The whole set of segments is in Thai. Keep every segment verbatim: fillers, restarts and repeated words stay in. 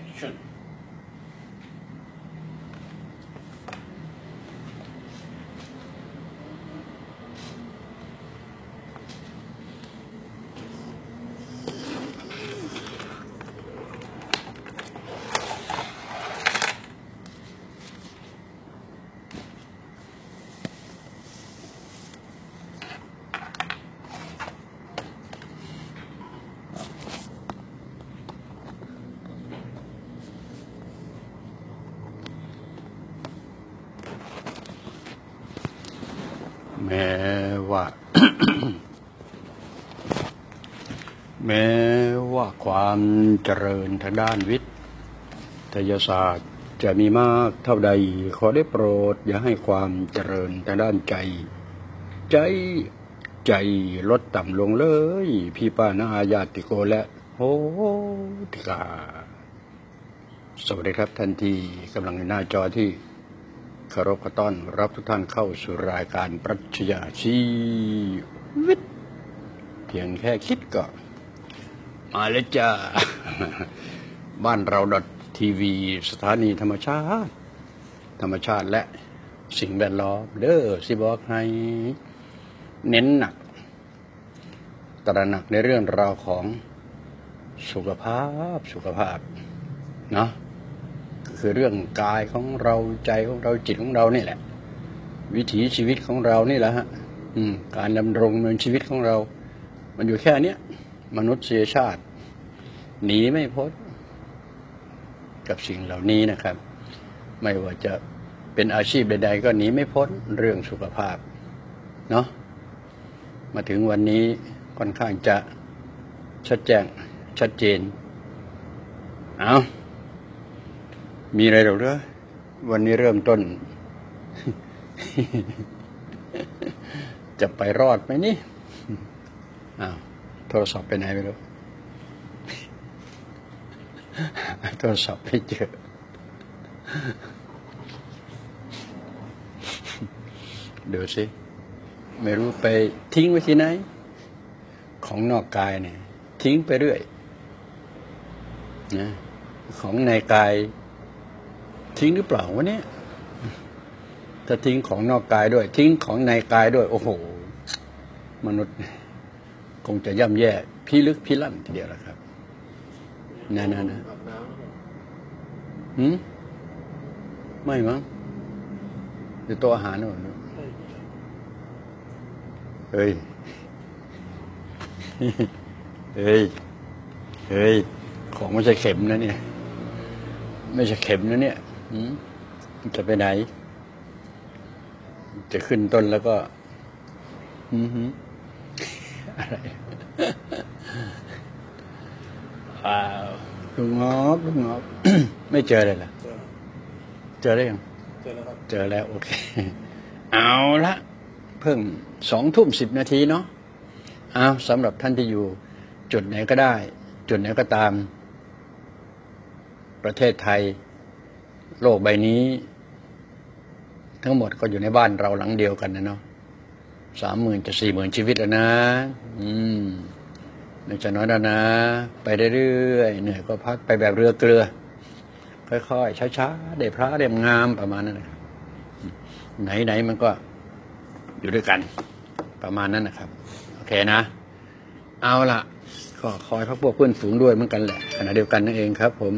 Action แม้ว่า แม้ว่าความเจริญทางด้านวิทยาศาสตร์จะมีมากเท่าใดขอได้โปรดอย่าให้ความเจริญทางด้านใจใจใจลดต่ำลงเลยพี่ป้านาอาญาติโกและโหติกาสวัสดีครับท่านที่กำลังในหน้าจอที่เคารพขอต้อนรับทุกท่านเข้าสู่รายการปรัชญาชีวิตเพียงแค่คิดก็มาแล้วจ้า บ้านเราดอททีวีสถานีธรรมชาติธรรมชาติและสิ่งแวดล้อมเด้อสิบอกให้เน้นหนักตระหนักในเรื่องราวของสุขภาพสุขภาพเนาะคือเรื่องกายของเราใจของเราจิตของเรานี่แหละวิถีชีวิตของเรานี่แหละฮะการดำรงเนินชีวิตของเรามันอยู่แค่เนี้ยมนุษยชาติหนีไม่พ้นกับสิ่งเหล่านี้นะครับไม่ว่าจะเป็นอาชีพใดๆก็หนีไม่พ้นเรื่องสุขภาพเนาะมาถึงวันนี้ค่อนข้างจะชัดแจ้งชัดเจนเอามีอะไรหรอกเด้อวันนี้เริ่มต้น จะไปรอดไหมนี่อ้าวโทรศัพท์ไปไหนไม่รู้ โทรศัพท์ไม่เจอ เดี๋ยวสิไม่รู้ไปทิ้งไว้ที่ไหนของนอกกายเนี่ยทิ้งไปเรื่อยนะของในกายทิ้งหรือเปล่าวะเนี่ยถ้าทิ้งของนอกกายด้วยทิ้งของในกายด้วยโอ้โหมนุษย์คงจะย่ำแย่พิลึกพิลั่นทีเดียวแหละครับนั่นๆนะหืมไม่มั้งหรือตัวอาหารหรือเปล่าเฮ้ยเฮ้ยเฮ้ยของไม่ใช่เข็มนะเนี่ยไม่ใช่เข็มนะเนี่ยจะไปไหนจะขึ้นต้นแล้วก็อืมอะไรว้าวลุงงอบลุงงอบไม่เจอเลยเหรอเจอได้ยังเจอแล้วครับเจอแล้วโอเคเอาละเพิ่งสองทุ่มสิบนาทีเนาะเอาสำหรับท่านที่อยู่จุดไหนก็ได้จุดไหนก็ตามประเทศไทยโลกใบนี้ทั้งหมดก็อยู่ในบ้านเราหลังเดียวกันนะเนาะสามหมื่นจะสี่หมื่นชีวิตแล้วนะอืมไม่จะน้อยแล้วนะไปเรื่อยๆเหนื่อยก็พักไปแบบเรือเกลือค่อยๆช้าๆได้พระได้งามประมาณนั้นนะครับไหนๆมันก็อยู่ด้วยกันประมาณนั้นนะครับโอเคนะเอาล่ะก็คอยพักพวกเพื่อนฝูงด้วยเหมือนกันแหละขณะเดียวกันนั่นเองครับผม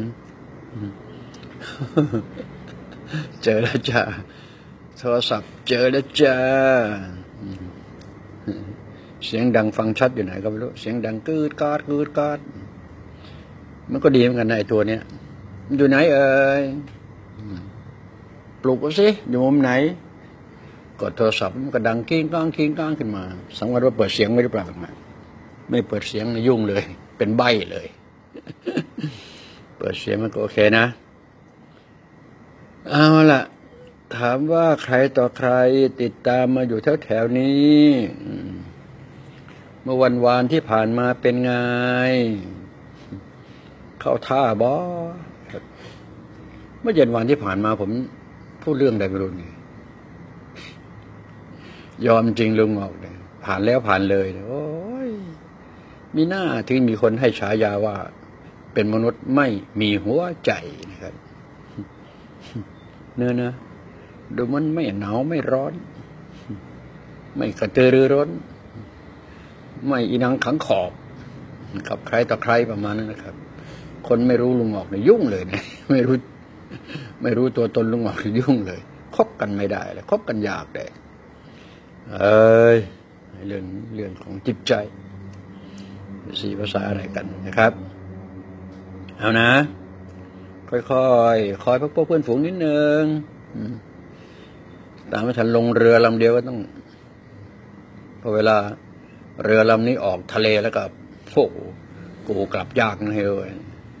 เจอแล้วจ้าโทรศัพท์เจอแล้วจ้าเสียงดังฟังชัดอยู่ไหนก็ไม่รู้เสียงดังกืดกอดกืดกอดมันก็ดีเหมือนกันนะไอ้ตัวเนี้ยมันอยู่ไหนเอ่ยปลุกก็สิอยู่มุมไหนกดโทรศัพท์มันก็ดังกิ้งก้างกิ้งก้างขึ้นมาสังเกตว่าเปิดเสียงไม่ได้เปล่าไม่เปิดเสียงยุ่งเลยเป็นใบ้เลยเปิดเสียงมันก็โอเคนะเอาล่ะถามว่าใครต่อใครติดตามมาอยู่แถวแถวนี้เมื่อวันวานที่ผ่านมาเป็นไงเข้าท่าบอเมื่อเย็นวันที่ผ่านมาผมพูดเรื่องใดไม่รู้นี่ยอมจริงลุงออกเลยผ่านแล้วผ่านเลยโอ้ยมีหน้าถึงมีคนให้ฉายาว่าเป็นมนุษย์ไม่มีหัวใจนะครับเนื้อนะดูมันไม่หนาวไม่ร้อนไม่กระตือรือร้นไม่อีนังขังขอบกับใครต่อใครประมาณนั้นนะครับคนไม่รู้ลุงหงอกเนี่ยยุ่งเลยนะไม่รู้ไม่รู้ตัวตนลุงหงอกยุ่งเลยคบกันไม่ได้เลยคบกันยากเลยเอ้ยเรื่องเรื่องของจิตใจสี่ภาษาอะไรกันนะครับเอานะค่อยๆคอยพักพวกเพื่อนฝูงนิดนึงตามไม่ทันลงเรือลำเดียวก็ต้องพอเวลาเรือลำนี้ออกทะเลแล้วก็โอ้โหกูกลับยากนะเฮ้ย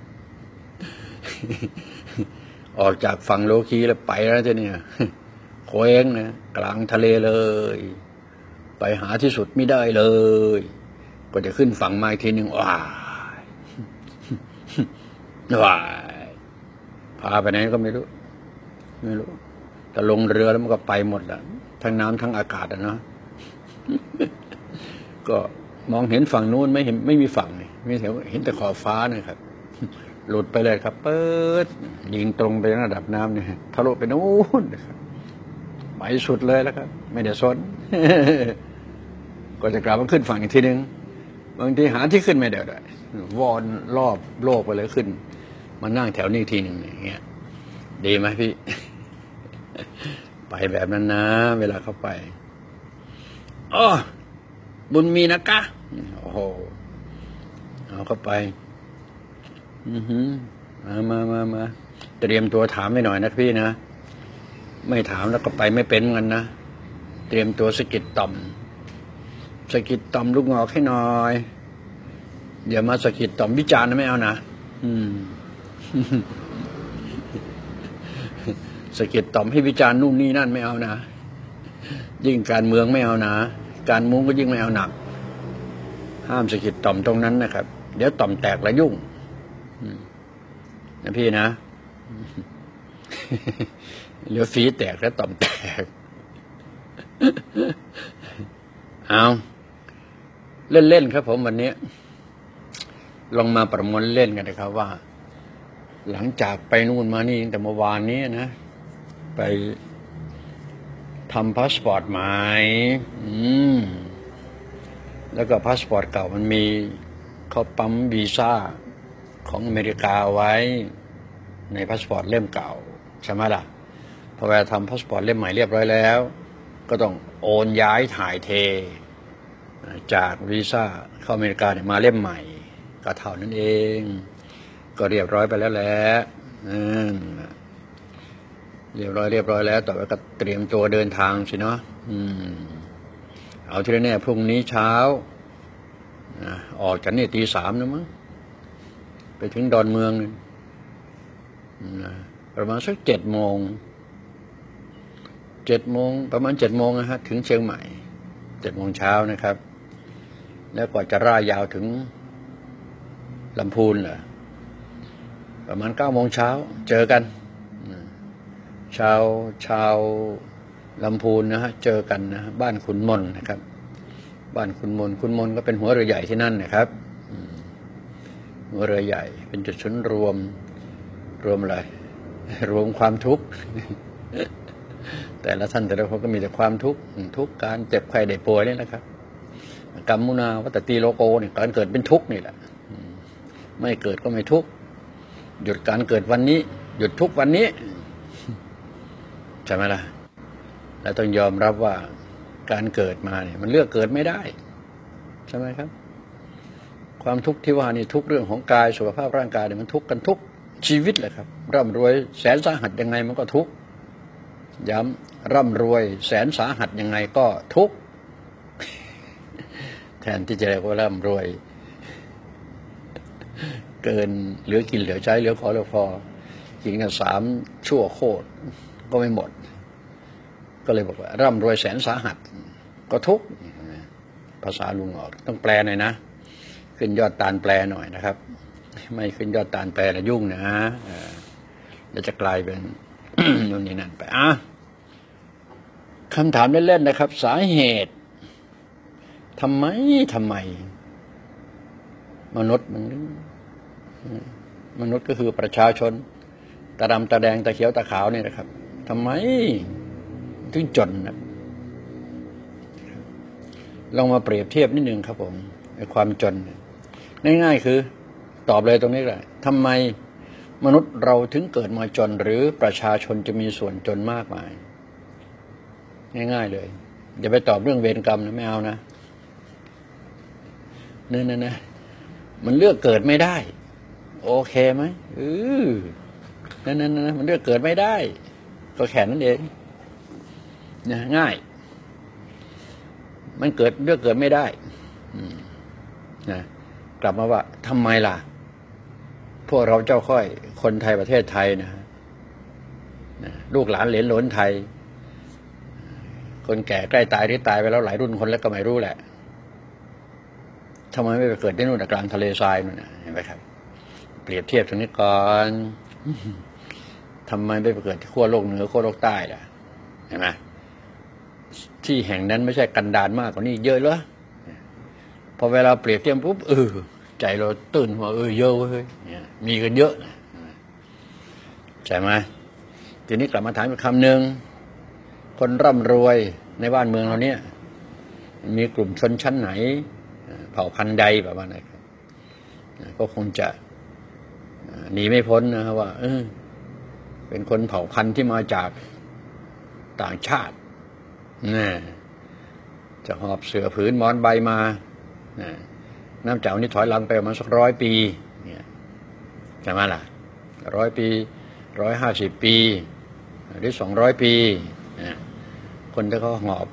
ออกจากฝั่งโลคีแล้วไปแล้วเจ้าเนี่ยโค้งนะกลางทะเลเลยไปหาที่สุดไม่ได้เลยก็จะขึ้นฝั่งมาอีกทีหนึ่งว้ายว้ายพาไปไหนก็ไม่รู้ไม่รู้แต่ลงเรือแล้วมันก็ไปหมดละทั้งน้ำทั้งอากาศอ่ะเนาะก็มองเห็นฝั่งนู้นไม่เห็นไม่มีฝั่งนี่ไม่เห็นเห็นแต่ขอบฟ้านะครับหลุดไปเลยครับเปิดยิงตรงไประดับน้ำเนี่ยทะลุไปนู้นนะครับไปสุดเลยแล้วครับไม่ได้สนก็จะกลับมาขึ้นฝั่งอีกทีนึงบางทีหาที่ขึ้นไม่ได้ด้วยวอนรอบโลกไปเลยขึ้นมานั่งแถวนี้ทีหนึ่งอย่างเงี้ยดีไหมพี่ไปแบบนั้นนะเวลาเข้าไปอ๋อบุญมีนะกะโอ้โหเอาเข้าไปอือหือมามามามาเตรียมตัวถามไปหน่อยนะพี่นะไม่ถามแล้วก็ไปไม่เป็นกันนะเตรียมตัวสกิดต่อมสกิดต่อมลูกงอกให้หน่อยเดี๋ยวมาสกิดต่อมวิจารณ์นะไม่เอานะอืมสกิดต่อมให้วิจารณ์นู่นนี่นั่นไม่เอานะยิ่งการเมืองไม่เอานะการมุ้งก็ยิ่งไม่เอาหนักห้ามสกิดต่อมตรงนั้นนะครับเดี๋ยวต่อมแตกแล้วยุ่งนะพี่นะเหลือฝีแตกแล้วต่อมแตกเอาเล่นๆครับผมวันนี้ลองมาประมวลเล่นกันนะครับว่าหลังจากไปนู่นมานี่แต่เมื่อวานนี้นะไปทำพาสปอร์ตใหม่อืมแล้วก็พาสปอร์ตเก่ามันมีเขาปั๊มวีซ่าของอเมริกาไว้ในพาสปอร์ตเล่มเก่าใช่ไหมล่ะพอเวลาทำพาสปอร์ตเล่มใหม่เรียบร้อยแล้วก็ต้องโอนย้ายถ่ายเทจากวีซ่าเข้าอเมริกาเนี่ยมาเล่มใหม่ก็เท่านั้นเองก็เรียบร้อยไปแล้วแหละเรียบร้อยเรียบร้อยแล้วต่อไปก็เตรียมตัวเดินทางสิเนาะเอาที่แน่พรุ่งนี้เช้าออกจากนี่ตีสามนะมั้งไปถึงดอนเมืองประมาณสักเจ็ดโมงเจ็ดโมงประมาณเจ็ดโมงนะฮะถึงเชียงใหม่เจ็ดโมงเช้านะครับแล้วกว่าจะร่ายยาวถึงลำพูนเหรอประมาณเก้าโมงเช้าเจอกันชาวชาวลำพูนนะฮะเจอกันนะบ้านขุนมนนะครับบ้านขุนมนขุนมนก็เป็นหัวเรือใหญ่ที่นั่นนะครับหัวเรือใหญ่เป็นจุดศูนย์รวมรวมอะไรรวมความทุกข์แต่ละท่านแต่ละคนก็มีแต่ความทุกข์ทุกข์การเจ็บไข้ได้ป่วยนี่นะครับกรรมมุนาวัตติโลโกเนี่ยการเกิดเป็นทุกข์นี่แหละไม่เกิดก็ไม่ทุกข์หยุดการเกิดวันนี้หยุดทุกวันนี้ใช่ไหมล่ะและต้องยอมรับว่าการเกิดมาเนี่ยมันเลือกเกิดไม่ได้ใช่ไหมครับความทุกข์ที่ว่านี่ทุกเรื่องของกายสุขภาพร่างกายเนี่ยมันทุกข์กันทุกชีวิตเลยครับร่ำรวยแสนสาหัสยังไงมันก็ทุกข์ย้ำร่ำรวยแสนสาหัสยังไงก็ทุกข์แทนที่จะเรียกว่าร่ำรวยเกินเหลือกินเหลือใช้เหลือขอเหลือพอกินกันสามชั่วโคตรก็ไม่หมดก็เลยบอกว่าร่ำรวยแสนสาหัสก็ทุกข์ภาษาลุงออกต้องแปลหน่อยนะขึ้นยอดตาลแปลหน่อยนะครับไม่ขึ้นยอดตาลแปลแล้วยุ่งนะแล้วจะกลายเป็น นู่นนี่นั่นไปอ่ะคำถามเล่นๆนะครับสาเหตุทำไมทำไมมนุษย์มันมนุษย์ก็คือประชาชนตาดำตาแดงตาเขียวตาขาวนี่นะครับทำไมถึงจนนะลองมาเปรียบเทียบนิดนึงครับผมในความจนง่ายๆคือตอบเลยตรงนี้แหละทำไมมนุษย์เราถึงเกิดมาจนหรือประชาชนจะมีส่วนจนมากมายง่ายๆเลยอย่าไปตอบเรื่องเวรกรรมนะไม่เอานะนั่นๆนะมันเลือกเกิดไม่ได้โอเคไหมเออนั่นๆนะมันเลือกเกิดไม่ได้ก็แค่นั้นเองนะง่ายมันเกิดเลือกเกิดไม่ได้นะกลับมาว่าทำไมล่ะพวกเราเจ้าค่อยคนไทยประเทศไทยนะลูกหลานเหลนหลนไทยคนแก่ใกล้ตายหรือตายไปแล้วหลายรุ่นคนแล้วก็ไม่รู้แหละทำไมไม่ไปเกิดที่นู่นกลางทะเลทรายนู่นนะเห็นไหมครับเปรียบเทียบตรงนี้ก่อนทำไมไม่ไปเกิดที่ขั้วโลกเหนือขั้วโลกใต้ล่ะเห็นไหมที่แห่งนั้นไม่ใช่กันดารมากกว่านี้เยอะเลยพอเวลาเปรียบเทียบปุ๊บเออใจเราตื่นว่าเออเยอะเว้ยมีกันเยอะใช่ไหมทีนี้กลับมาถามอีกคำหนึ่งคนร่ำรวยในบ้านเมืองเราเนี่ยมีกลุ่มชนชั้นไหนเผ่าพันธุ์ใดแบบว่าไหนก็คงจะหนีไม่พ้นนะครับว่าเออเป็นคนเผ่าพันธุ์ที่มาจากต่างชาตินะจะหอบเสือผืนหมอนใบมานะน้ำจากนี้ถอยหลังไปประมาณสักร้อยปีเนี่ยใช่ไหมล่ะร้อยปีร้อยห้าสิบปีหรือสองร้อยปีนะคนที่เขาหอบ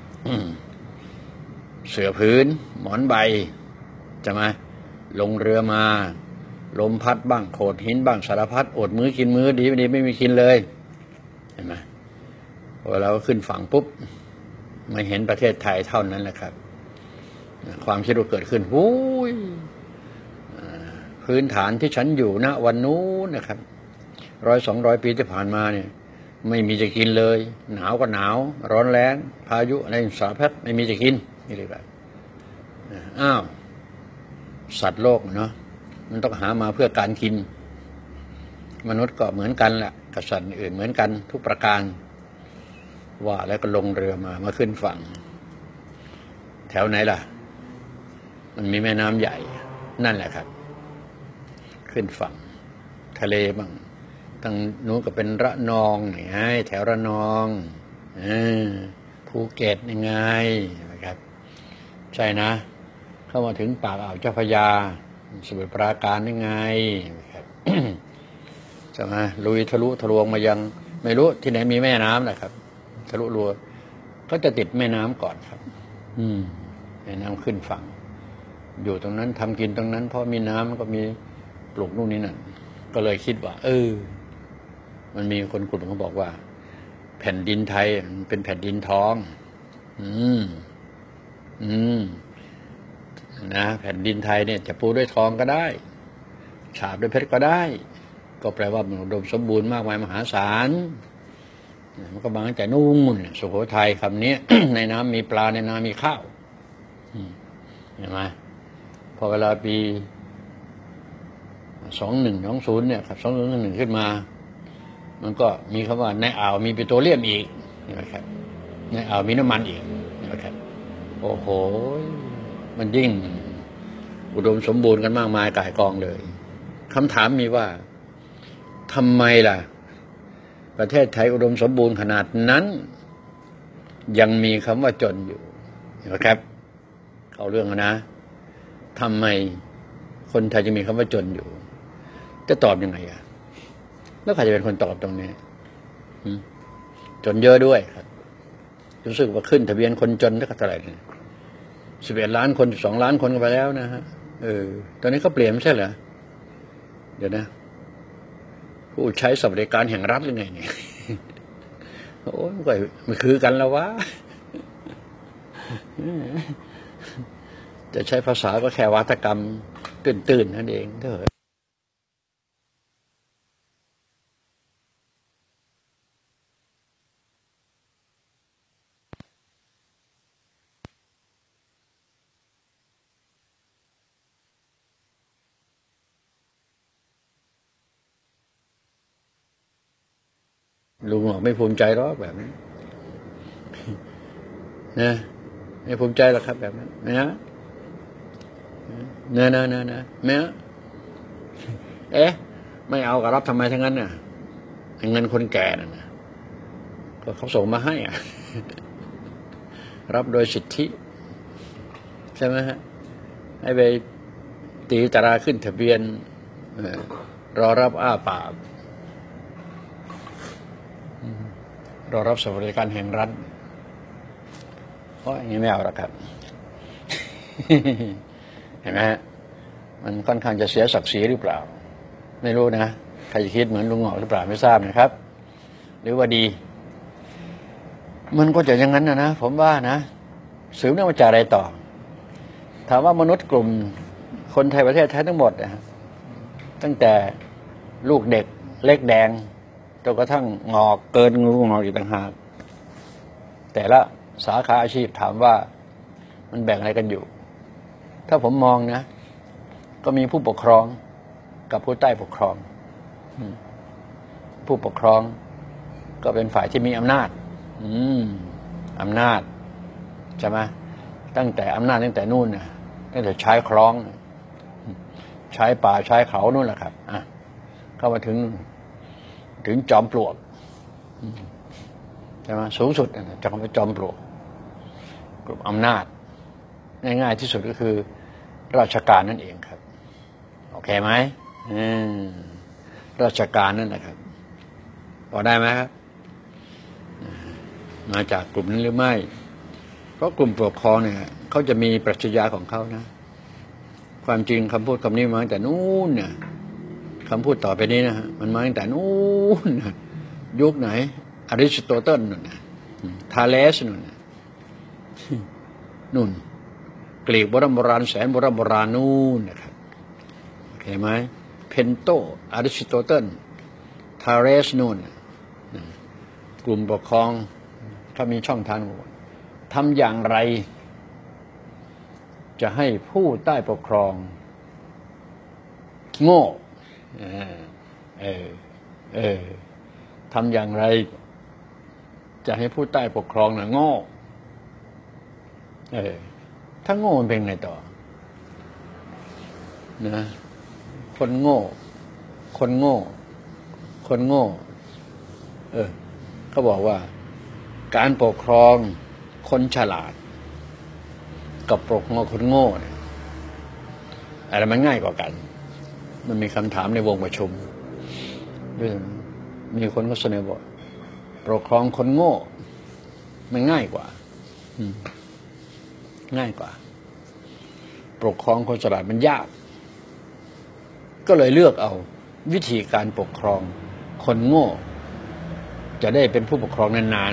เสือผืนหมอนใบจะมาลงเรือมาลมพัดบ้างโขดหินบ้างสารพัดอดมื้อกินมื้อดีไม่ดีไม่มีกินเลยเห็นไหมพอเราขึ้นฝั่งปุ๊บไม่เห็นประเทศไทยเท่านั้นแหละครับความคิดว่าเกิดขึ้นโอ้ยพื้นฐานที่ฉันอยู่ณวันนู้นนะครับร้อยสองร้อยปีที่ผ่านมาเนี่ยไม่มีจะกินเลยหนาวก็หนาวร้อนแรงพายุอะไรสารพัดไม่มีจะกินนี่เลยแบบอ้าวสัตว์โลกเนาะมันต้องหามาเพื่อการกินมนุษย์ก็เหมือนกันแหละกับสัตว์อื่นเหมือนกันทุกประการว่าแล้วก็ลงเรือมามาขึ้นฝั่งแถวไหนล่ะมันมีแม่น้ำใหญ่นั่นแหละครับขึ้นฝั่งทะเลบ้างทางนู้นก็เป็นระนองนี่ไงแถวระนองอภูเก็ตยังไงนะครับใช่นะเข้ามาถึงปากอ่าวเจ้าพระยาสมุทรปราการยังไงนะครับ จะมาลุยทะลุทะลวงมายังไม่รู้ที่ไหนมีแม่น้ำนะครับทะลุรัวก็จะติดแม่น้ำก่อนครับ อืมแม่น้ำขึ้นฝั่งอยู่ตรงนั้นทำกินตรงนั้นเพราะมีน้ำก็มีปลูกนู่นนี่นั่นก็เลยคิดว่าเออมันมีคนกลุ่มเขาบอกว่าแผ่นดินไทยเป็นแผ่นดินทอง อืมอืมนะแผ่นดินไทยเนี่ยจะปูด้วยทองก็ได้ฉาบด้วยเพชรก็ได้ก็แปลว่ามันอุดมสมบูรณ์มากมายมหาศาลมันก็มาตั้งแต่นู่นสุโขทัยคำนี้ ในน้ำมีปลาในนามีข้าวเห็นไหมพอเวลาปีสองหนึ่งสองศูนย์เนี่ยครับสองหนึ่งหนึ่งขึ้นมามันก็มีคำว่าในอ่าวมีปิโตรเลียมอีกนะครับในอ่าวมีน้ำมันอีกนะครับโอ้โหมันยิ่งอุดมสมบูรณ์กันมากมายก่ายกองเลยคำถามมีว่าทำไมล่ะประเทศไทยอุดมสมบูรณ์ขนาดนั้นยังมีคำว่าจนอยู่นะครับเข้าเรื่องนะทำไมคนไทยจะมีคำว่าจนอยู่จะตอบยังไงอ่ะแล้วใครจะเป็นคนตอบตรงนี้จนเยอะด้วยครับรู้สึกว่าขึ้นทะเบียนคนจนเท่าไหร่สิบเอ็ดล้านคนสองล้านคนกันไปแล้วนะฮะเออตอนนี้เขาเปลี่ยนไม่ใช่เหรอเดี๋ยวนะผู้ใช้สวัสดิการแห่งรัฐหรือไงเนี่ยโอ้ยมันก็มันคือกันแล้ววะจะใช้ภาษาก็แค่วัฒกรรมตื่นๆนั่นเองเถอะลุงบอกไม่ภูมิใจหรอกแบบนี้นะไม่ภูมิใจหรอกครับแบบนั้นนะเนอะเนอะเนอะเนอะเนอะเอ๊ะไม่เอากับรับทำไมทั้งนั้นน่ะเงินคนแก่น่ะนะก็เขาส่งมาให้อ่ะรับโดยสิทธิใช่ไหมฮะให้ไปตีตราขึ้นทะเบียนรอรับอ้าปากรอรับสวัสดิการแห่งรัฐเพราะอย่างนี้ไม่เอาหรอกครับเห็นไหมฮะมันค่อนข้างจะเสียศักดิ์ศรีหรือเปล่าไม่รู้นะใครจะคิดเหมือนลุงหงอกหรือเปล่าไม่ทราบนะครับหรือว่าดีมันก็จะอย่างนั้นนะนะผมว่านะสืบเนื่องมาจากอะไรต่อถามว่ามนุษย์กลุ่มคนไทยประเทศไทยทั้งหมดนะตั้งแต่ลูกเด็กเล็กแดงจนกระทั่งงอกเกินงูงอกอีกต่างหากแต่ละสาขาอาชีพถามว่ามันแบ่งอะไรกันอยู่ถ้าผมมองนะก็มีผู้ปกครองกับผู้ใต้ปกครองผู้ปกครองก็เป็นฝ่ายที่มีอำนาจอืมอำนาจใช่ไหมตั้งแต่อำนาจตั้งแต่นู่นนะตั้งแต่ใช้คล้องใช้ป่าใช้เขานู่นแหละครับอ่ะเข้ามาถึงถึงจอมปลวกใช่ไหมสูงสุดจะเข้าไปจอมปลวกกลุ่มอำนาจง่ายๆที่สุดก็คือราชการนั่นเองครับโอเคไหมราชการนั่นแหละครับพอได้ไหมครับมาจากกลุ่มนั้นหรือไม่เพราะกลุ่มปกครองเนี่ยเขาจะมีปรัชญาของเขานะความจริงคำพูดคำนี้มาตั้งแต่นู้นเนี่ยคำพูดต่อไปนี้นะฮะมันมาตั้งแต่นู้นยุคไหนอริสโตเติลนู่นทาเลสนู่นนู่นกรีกโบราณโบราณแสนโบราณโบราณนู่นนะครับเห็นไหมเพนโตอริสโตเติลทาเลสนู่นกลุ่มปกครองถ้ามีช่องทางทำอย่างไรจะให้ผู้ใต้ปกครองโง่เออเออทำอย่างไรจะให้ผู้ใต้ปกครองน่ะโง่เออถ้าโง่มันเป็นไงต่อนะคนโง่คนโง่คนโง่เออเขาบอกว่าการปกครองคนฉลาดกับปกครองคนโง่เนี่ยอะไรมันง่ายกว่ากันมันมีคำถามในวงประชุมด้วยมีคนก็เสนอบอกปกครองคนโง่มันง่ายกว่าง่ายกว่าปกครองคนฉลาดมันยากก็เลยเลือกเอาวิธีการปกครองคนโง่จะได้เป็นผู้ปกครองนาน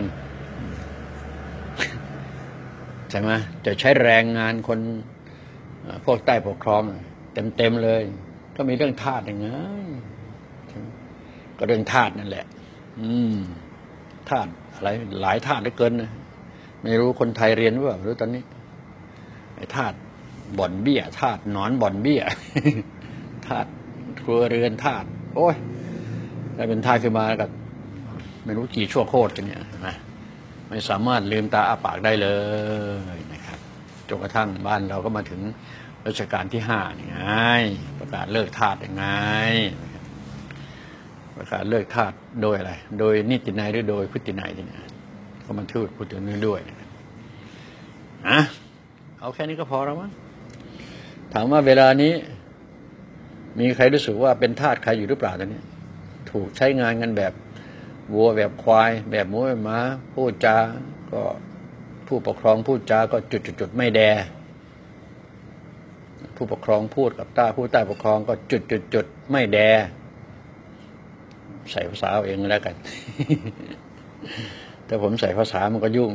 ๆใช่ไหมจะใช้แรงงานคนพวกใต้ปกครองเต็มๆเลยก็มีเรื่องทาสอย่างไงก็เรื่องทาสนั่นแหละอืมทาสอะไรหลายทาสเหลือเกินนะไม่รู้คนไทยเรียนหรือเปล่าหรือตอนนี้ไอ้ทาสบ่อนเบี้ยทาสหนอนบ่อนเบี้ยทาสครัวเรือนทาสโอ้ยได้เป็นทาสขึ้นมากับไม่รู้กี่ชั่วโคตรกันเนี่ยนะไม่สามารถลืมตาอ้าปากได้เลยนะครับจนกระทั่งบ้านเราก็มาถึงรัชกาลที่ห้านี่ไงประกาศเลิกทาสยังไงประกาศเลิกทาสโดยอะไรโดยนิตินัยหรือโดยพฤตินัยเนี่ยก็มันทูตพูดถึงนี้ด้วยนะอ่ะเอาแค่นี้ก็พอแล้วมั้งถามว่าเวลานี้มีใครรู้สึกว่าเป็นทาสใครอยู่หรือเปล่าตอนนี้ถูกใช้งานกันแบบวัวแบบควายแบบหมูแบบม้าพูดจาก็ผู้ปกครองพูดจาก็จุดๆๆไม่แดผู้ปกครองพูดกับต้าผู้ใต้ปกครองก็จุดๆๆไม่แดใส่ภาษาเอาเองแล้วกันแต่ผมใส่ภาษามันก็ยุ่ง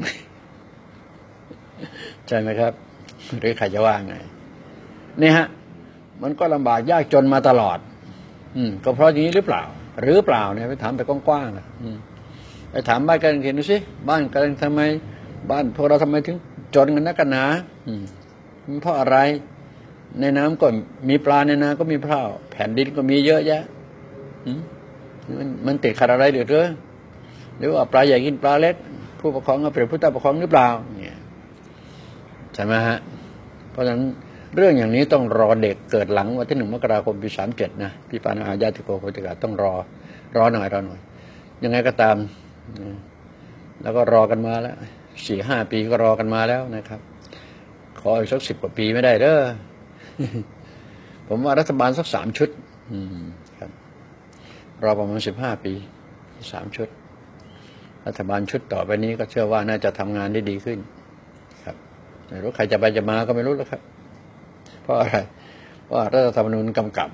ใช่ไหมครับหรือใครจะว่าไงนี่ฮะมันก็ลำบากยากจนมาตลอดอืมก็เพราะอย่างนี้หรือเปล่าหรือเปล่าเนี่ยไปถามไปกว้างๆนะไปถามบ้านกันเห็นดูสิบ้านกันทำไมบ้านพวกเราทำไมถึงจนกันนักกันหนาเพราะอะไรในน้ำก็มีปลาในนาก็มีข้าวแผ่นดินก็มีเยอะแยะมันมันติดขัดอะไรเดือดเร้อรือว่าปลาใหญ่กินปลาเล็กผู้ปกครองก็เป็นผู้ใต้ปกครองหรือเปล่าเนี่ยใช่ไหมฮะเพราะฉะนั้นเรื่องอย่างนี้ต้องรอเด็กเกิดหลังวันที่หนึ่งมกราคมปีสามเจ็ดนะพี่ปานาอาญาติโกโคติกาต้องรอรอหน่อยรอหน่อยยังไงก็ตามแล้วก็รอกันมาแล้วสี่ห้าปีก็รอกันมาแล้วนะครับขออีกสักสิบกว่าปีไม่ได้เด้อ ผมว่ารัฐบาลสักสามชุดครับรอประมาณสิบห้าปีสามชุดรัฐบาลชุดต่อไปนี้ก็เชื่อว่าน่าจะทำงานได้ดีขึ้นครับไม่รู้ใครจะไปจะมาก็ไม่รู้แล้วครับเพราะอะไรเพราะรัฐธรรมนูญกำกับ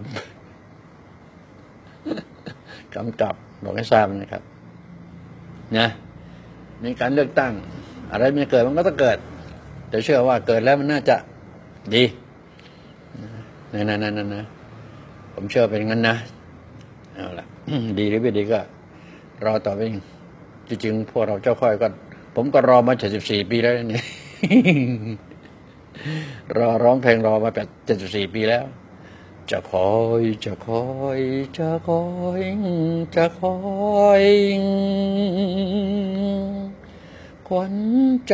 กำกับบอกให้ทราบนะครับนะมีการเลือกตั้งอะไรไม่เกิดมันก็ต้องเกิดแต่เชื่อว่าเกิดแล้วมันน่าจะดีนั่นนั่นนั่นนะผมเชื่อเป็นงั้นนะเอาละ ดีหรือไม่ดีก็รอต่อไปจริงๆพวกเราเจ้าค่อยก็ผมก็รอมาเจ็ดสิบสี่ปีแล้วนี่ รอร้องเพลงรอมาแปดเจ็ดสิบสี่ปีแล้วจะคอยจะคอยจะคอยจะคอยขวัญใจ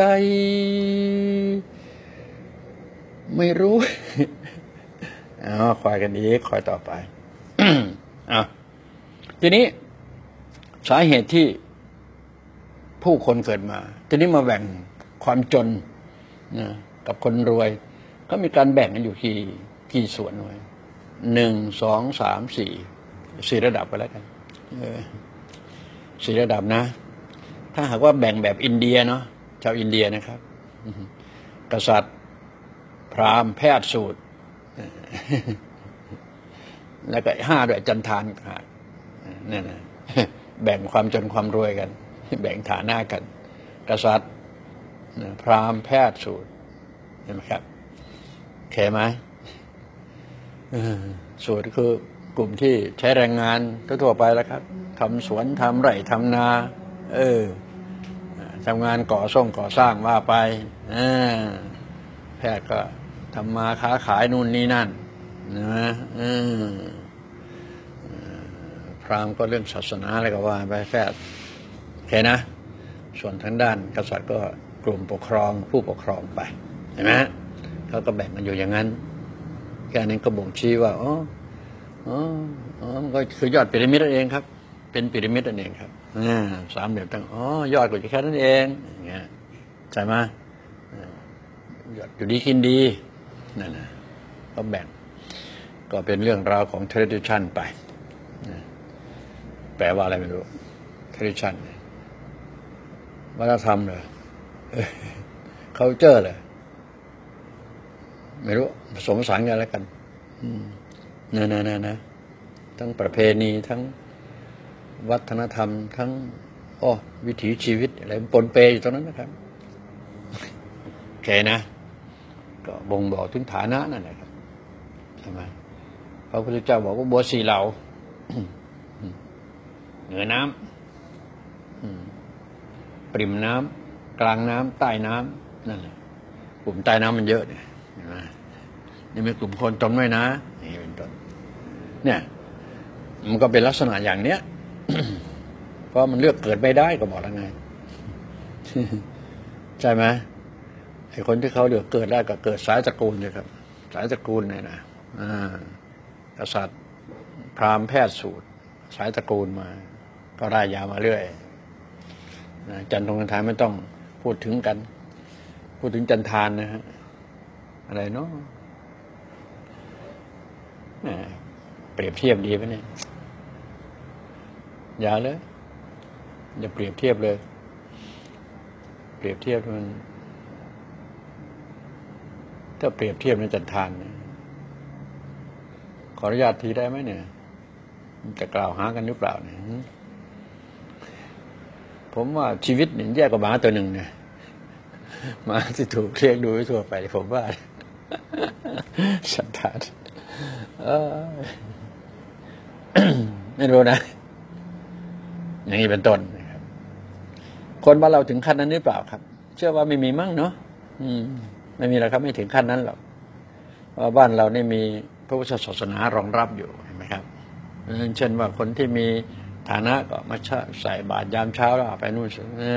ไม่รู้อ๋อคอยกันอีกคอยต่อไป อ่ะทีนี้สาเหตุที่ผู้คนเกิดมาทีนี้มาแบ่งความจนนะกับคนรวยก็มีการแบ่งกันอยู่กี่กี่ส่วนไว้หนึ่งสองสามสี่สี่ระดับไปแล้วกันเออสี่ระดับนะถ้าหากว่าแบ่งแบบอินเดียเนาะชาวอินเดียนะครับกษัตริย์พราหมณ์แพทย์สูตรแล้วก็ห้าด้วยจันทานขาดนั่นนะแบ่งความจนความรวยกันแบ่งฐานะกันกษัตริย์พราหมณ์แพทย์สูตรเห็นไหมครับเข้าไหมสูตรคือกลุ่มที่ใช้แรงงานทั่วไปแล้วครับทำสวนทำไร่ทำนาเออทำงานก่อสร้างก่อสร้างว่าไปแพทย์ก็ทำมาค้าขายนู่นนี่นั่นนะพราหมณ์ก็เรื่องศาสนาอะไรก็ว่าไปแพทย์โอเคนะส่วนทางด้านกษัตริย์ก็กลุ่มปกครองผู้ปกครองไปเห็นไหมเขาก็แบ่งกันอยู่อย่างนั้นแค่นี้ก็บ่งชี้ว่าอ๋ออ๋ออ๋อก็คือยอดพีระมิดนั่นเองครับเป็นพีระมิดนั่นเองครับอ่าสามเหลี่ยมตั้งอ๋อยอดก็จะแค่นั้นเองอย่างเงี้ยใช่ไหมยอดอยู่ดีกินดีนั่นนะก็แบ่งก็เป็นเรื่องราวของ tradition ไปแปลว่าอะไรไม่รู้ tradition วัฒนธรรมเลย culture เลยไม่รู้ผสมผสานกันแล้วกันนะนะนะนะทั้งประเพณีทั้งวัฒนธรรมทั้งอ้อวิถีชีวิตอะไรปนเปอยู่ตรงนั้นนะครับโอเคนะก็บ่งบอกถึงฐานะนั่นแหละครับใช่ไหมพระพุทธเจ้าบอกว่าบัวสี่เหล่าเหนือน้ำปริ่มน้ำกลางน้ำใต้น้ำนั่นแหละกลุ่มใต้น้ำมันเยอะเนี่ยเห็นไหมนี่มีกลุ่มคนจนไว้นะนี่เป็นต้นเนี่ยมันก็เป็นลักษณะอย่างเนี้ย เพราะมันเลือกเกิดไม่ได้ก็บอกแล้วไง ใช่ไหมไอ้คนที่เขาเลือกเกิดได้ก็เกิดสายตระกูลเลยครับสายตระกูลเนี่ยนะกษัตริย์พราหมณ์แพทย์สูตรสายตระกูลมาก็ร่ายยาวมาเรื่อยจันทร์จันทานไม่ต้องพูดถึงกันพูดถึงจันทานนะฮะอะไรเนาะเปรียบเทียบดีไหมเนี่ยอย่าเลยอย่าเปรียบเทียบเลยเปรียบเทียบมันถ้าเปรียบเทียบในจันทานเนี่ยขออนุญาตทีได้ไหมเนี่ยจะกล่าวหากันหรือเปล่าเนี่ยผมว่าชีวิตเนี่ยแย่กว่าหมาตัวหนึ่งเนี่ยหมาที่ถูกเลี้ยงดูทั่วไปผมว่าสันทานไม่รู้นะอย่างนี้เป็นต้นนะครับคนบ้านเราถึงขั้นนั้นหรือเปล่าครับเชื่อว่าไม่มีมั้งเนาะไม่มีหรอกครับไม่ถึงขั้นนั้นหรอกเพราะบ้านเรานี่มีพระพุทธศาสนารองรับอยู่เห็นไหมครับเช่นว่าคนที่มีฐานะก็มาใส่บาตรยามเช้าแล้วไปนู่น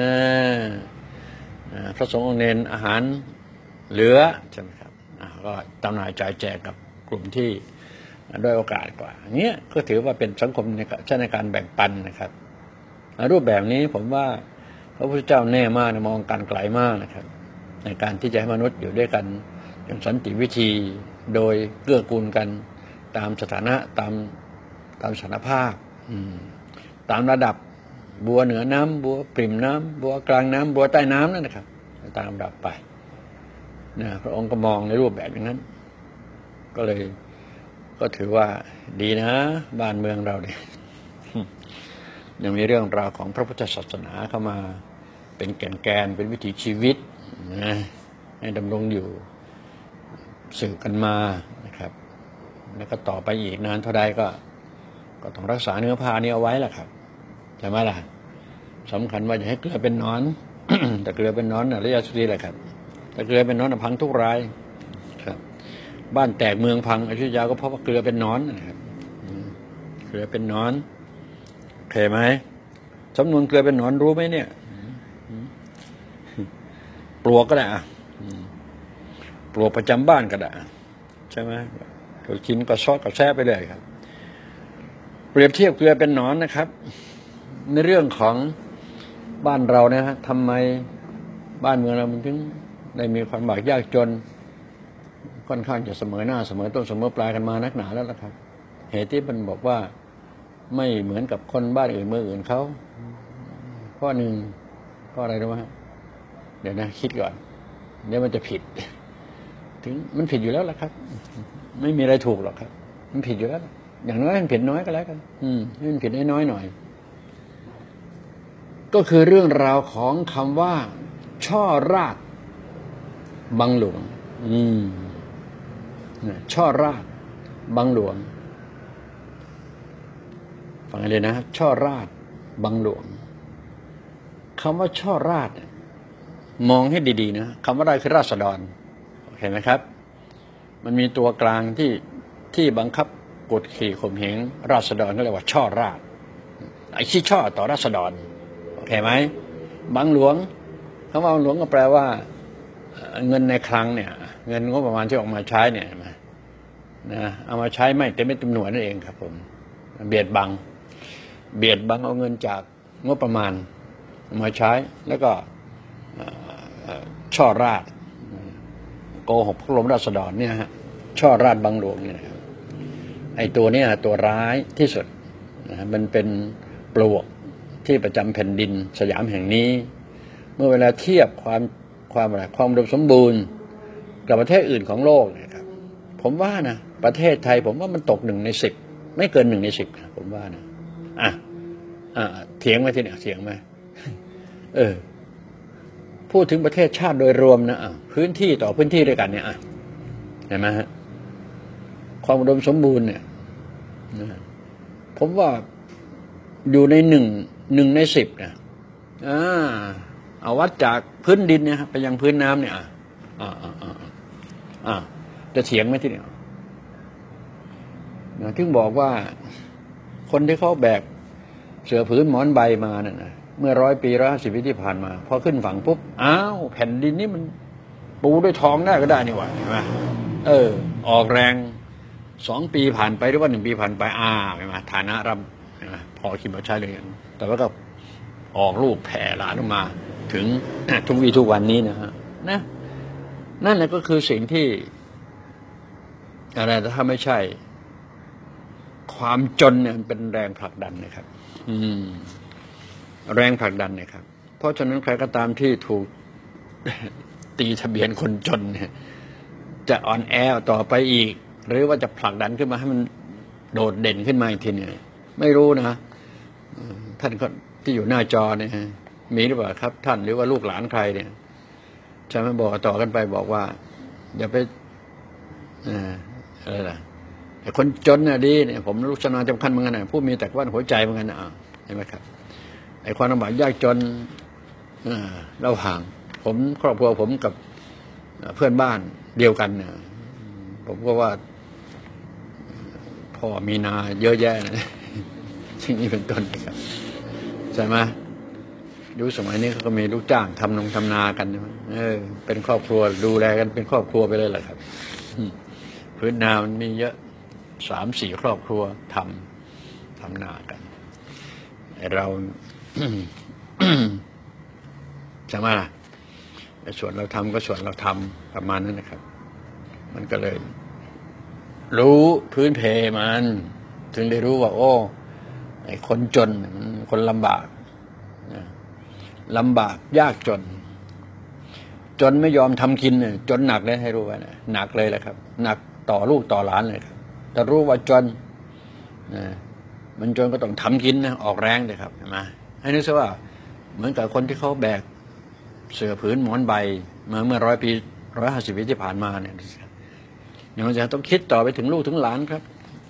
พระสงฆ์องค์เนรอาหารเหลือใช่ไหมครับก็จำหน่ายจ่ายแจกกับกลุ่มที่ด้วยโอกาสกว่าเงี้ยก็ถือว่าเป็นสังคมในใช้ในการแบ่งปันนะครับรูปแบบนี้ผมว่าพระพุทธเจ้าแน่มากมองการไกลมากนะครับในการที่จะให้มนุษย์อยู่ด้วยกันอย่างสันติวิธีโดยเกื้อกูลกันตามสถานะตามตามสถานภาพตามระดับบัวเหนือน้ำบัวปริ่มน้ำบัวกลางน้ำบัวใต้น้ำนั่นนะครับตามลำดับไปนะพระองค์ก็มองในรูปแบบอย่างนั้นก็เลยก็ถือว่าดีนะบ้านเมืองเราเนี่ยยังมีเรื่องราวของพระพุทธศาสนาเข้ามาเป็นแก่นแกนเป็นวิถีชีวิตนะให้ดำรงอยู่สืบกันมานะครับแล้วก็ต่อไปอีกนานเท่าใดก็ก็ต้องรักษาเนื้อผ้านี้เอาไว้แหละครับใช่ไหมล่ะสำคัญว่าอย่าให้เกลือเป็นนอน แต่เกลือเป็นนอนนะระยะสุดแหละครับแต่เกลือเป็นนอนพังทุกรายครับบ้านแตกเมืองพังอยุธยาก็เพราะว่าเกลือเป็นนอนนะครับเกลือเป็นนอนเคยไหมสำนวนเกลือเป็นนอนรู้ไหมเนี่ยปลวกก็ได้อะปลวกประจำบ้านก็ได้ใช่ไหมเรากินก็ซอสก็แซ่ไปเลยครับเปรียบเทียบเกลือเป็นหนอนนะครับในเรื่องของบ้านเราเนี่ยฮะทำไมบ้านเมืองเรามันถึงได้มีความบากยากจนค่อนข้างจะเสมอหน้าเสมอต้นเสมอปลายกันมานักหนาแล้วนะครับเหตุที่มันบอกว่าไม่เหมือนกับคนบ้านอื่นเมืองอื่นเขาข้อหนึ่งข้ออะไรรู้ไหมเดี๋ยวนะคิดก่อนเดี๋ยวมันจะผิดถึงมันผิดอยู่แล้วล่ะครับไม่มีอะไรถูกหรอกครับมันผิดอยู่แล้วอย่างน้อยมันผิดน้อยก็แล้วกันอืมมันผิดน้อยๆหน่อยก็คือเรื่องราวของคำว่าช่อรากบังหลวงอืมช่อรากบังหลวงฟังเลยนะช่อรากบังหลวงคำว่าช่อรากมองให้ดีๆนะคำว่าอะไรคือราษฎรเห็นไหมครับมันมีตัวกลางที่ที่บังคับกดขี่ข่มเหงราษฎรก็เรียกว่าช่อรากไอ้ที่ช่อต่อราษฎรโอเคไหมบังหลวงคำว่าบังหลวงก็แปลว่าเงินในคลังเนี่ยเงินงบประมาณที่ออกมาใช้เนี่ยนะเอามาใช้ไม่เต็มเม็ดเต็มหน่วยนั่นเองครับผมเบียดบังเบียดบังเอาเงินจากงบประมาณมาใช้แล้วก็ช่อราดโกหกพระบรมราษฎรเนี่ยฮะช่อราดบังหลวงเนี่ยนะครับไอ้ตัวเนี้ยตัวร้ายที่สุดนะมันเป็นปลวกที่ประจำแผ่นดินสยามแห่งนี้เมื่อเวลาเทียบความความอะไรความอุดมสมบูรณ์กับประเทศอื่นของโลกเนี่ยครับผมว่านะประเทศไทยผมว่ามันตกหนึ่งในสิบไม่เกินหนึ่งในสิบนะผมว่านะอ่ะอ่ะเถียงไหมทีเนี่ยเถียงไหมเออพูดถึงประเทศชาติโดยรวมนะอ่ะพื้นที่ต่อพื้นที่ด้วยกันเนี่ยอ่ะเห็นไหมฮะความอุดมสมบูรณ์เนี่ยนะผมว่าอยู่ในหนึ่งหนึ่งในสิบนะอ่าเอาวัดจากพื้นดินเนี่ยไปยังพื้นน้ำเนี่ยอ่ะอ่าอ่าอ่าอ่าจะเถียงไหมทีเนี่ยนะถึงบอกว่าคนที่เขาแบกเสือผืนหมอนใบมาเนี่ยนะเมื่อร้อยปีร้อยห้าสิบปีที่ผ่านมาพอขึ้นฝั่งปุ๊บอ้าวแผ่นดินนี้มันปูด้วยทองได้ก็ได้นี่หว่าเห็นไหมเออออกแรงสองปีผ่านไปหรือว่าหนึ่งปีผ่านไปอ่าเห็นไหมฐานะรับพอคิดมาใช้เลยแต่ว่าก็ออกลูกแผ่หลานออกมาถึงทุกวีทุกวันนี้นะฮะนะนั่นแหละก็คือสิ่งที่อะไรถ้าไม่ใช่ความจนเนี่ยเป็นแรงผลักดันนะครับอืมแรงผลักดันนะครับเพราะฉะนั้นใครก็ตามที่ถูกตีทะเบียนคนจนเนี่ยจะอ่อนแอต่อไปอีกหรือว่าจะผลักดันขึ้นมาให้มันโดดเด่นขึ้นมาอีกทีเนี่ยไม่รู้นะท่านก็ที่อยู่หน้าจอเนี่ยมีหรือเปล่าครับท่านหรือว่าลูกหลานใครเนี่ยใช่ไหมบอกต่อกันไปบอกว่าอย่าไปอะไรล่ะแต่คนจนน่ะดีเนี่ยผมรู้ชนะสำคัญเหมือนกันนะผู้มีแต่ว่าหัวใจเหมือนกันนะเห็นไหมครับไอ้ความลำบากยากจนเราห่างผมครอบครัวผมกับเพื่อนบ้านเดียวกันเนี่ยผมก็ว่าพ่อมีนาเยอะแยะนะใช่อย่างนี้เป็นต้นนะครับใช่ไหมยุคสมัยนี้เขาก็มีลูกจ้างทำนงทำนากันใช่ไหมเออเป็นครอบครัวดูแลกันเป็นครอบครัวไปเลยแหละครับพื้นนามันมีเยอะสามสี่ครอบครัวทำทำนากันเรา ใช่ไหมล่ะส่วนเราทำก็ส่วนเราทำประมาณนั้นนะครับมันก็เลยรู้พื้นเพมันถึงได้รู้ว่าโอ้ไอ้คนจนมันคนลำบากลำบากยากจนจนไม่ยอมทำกินเนี่ยจนหนักเลยให้รู้ไว้นะหนักเลยแหละครับหนักต่อลูกต่อหลานเลยครับแต่รู้ว่าจนนะมันจนก็ต้องทำกินนะออกแรงเลยครับเห็นไหมให้นึกซะว่าเหมือนกับคนที่เขาแบกเสื่อผืนหมอนใบมาเมื่อร้อยปีร้อยห้าสิบปีที่ผ่านมาเนี่ยอย่างเราจะต้องคิดต่อไปถึงลูกถึงหลานครับ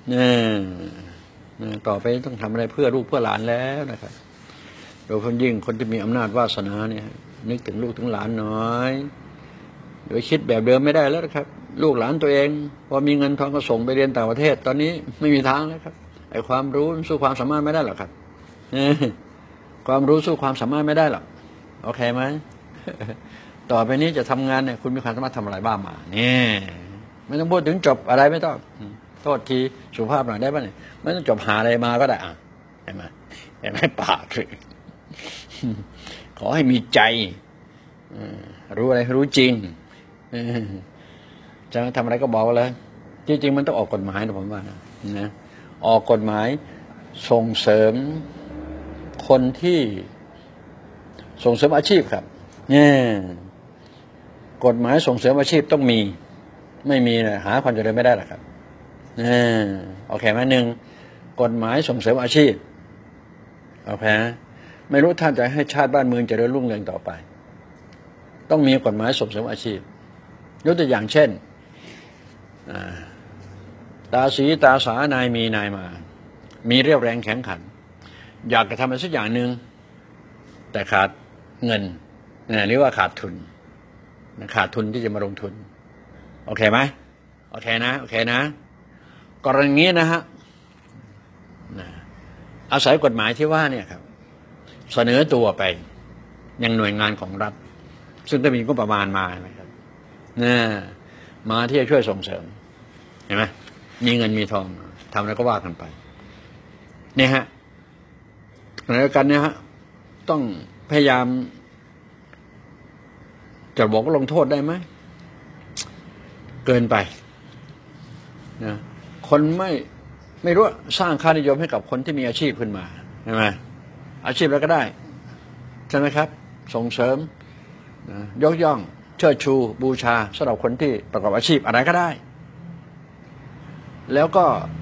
เนี่ยต่อไปต้องทำอะไรเพื่อลูกเพื่อหลานแล้วนะครับโดยเฉพาะยิ่งคนที่มีอำนาจวาสนาเนี่ยนึกถึงลูกถึงหลานน้อยโดยคิดแบบเดิมไม่ได้แล้วนะครับลูกหลานตัวเองพอมีเงินทองก็ส่งไปเรียนต่างประเทศตอนนี้ไม่มีทางแล้วครับไอ้ความรู้สู้ความสามารถไม่ได้หรอกครับความรู้สู้ความสามารถไม่ได้หรอกโอเคไหมต่อไปนี้จะทำงานเนี่ยคุณมีความสามารถทำอะไรบ้างมาเนี่ยไม่ต้องพูดถึงจบอะไรไม่ต้องโทษทีสุภาพหน่อยได้ป่ะเนี่ยไม่ต้องจบหาอะไรมาก็ได้อ่ะเห็นไหมเห็นไหมปากเลยขอให้มีใจรู้อะไรรู้จริงจะทำอะไรก็บอกเลยจริงๆมันต้องออกกฎหมายนะผมว่านะออกกฎหมายส่งเสริมคนที่ส่งเสริมอาชีพครับเนี่ยกฎหมายส่งเสริมอาชีพต้องมีไม่มีนะหาความเจริญไม่ได้หรอกครับเนี่ยโอเคไหมหนึ่งกฎหมายส่งเสริมอาชีพโอเคไม่รู้ท่านจะให้ชาติบ้านเมืองเจริญรุ่งเรืองต่อไปต้องมีกฎหมายส่งเสริมอาชีพยกตัวอย่างเช่นตาสีตาสานายมีนายมามีเรี่ยวแรงแข็งขันอยากจะทำอะไรสักอย่างหนึ่งแต่ขาดเงินเนี่ยเรียกว่าขาดทุนขาดทุนที่จะมาลงทุนโอเคไหมโอเคนะโอเคนะกรณีนี้นะฮะอาศัยกฎหมายที่ว่าเนี่ยครับเสนอตัวไปยังหน่วยงานของรัฐซึ่งจะมีงบประมาณมาใช่ไหมครับเนี่ยมาที่จะช่วยส่งเสริมเห็นไหมมีเงินมีทองทำอะไรก็ว่ากันไปเนี่ยฮะขณะเดียวกันเนี่ยฮะต้องพยายามจะบอกว่าลงโทษได้ไหมเกินไปนะคนไม่ไม่รู้สร้างค่านิยมให้กับคนที่มีอาชีพขึ้นมาใช่ไหมอาชีพอะไรก็ได้ใช่ไหมครับส่งเสริมนะยกย่องเชิดชูบูชาสำหรับคนที่ประกอบอาชีพอะไรก็ได้แล้วก็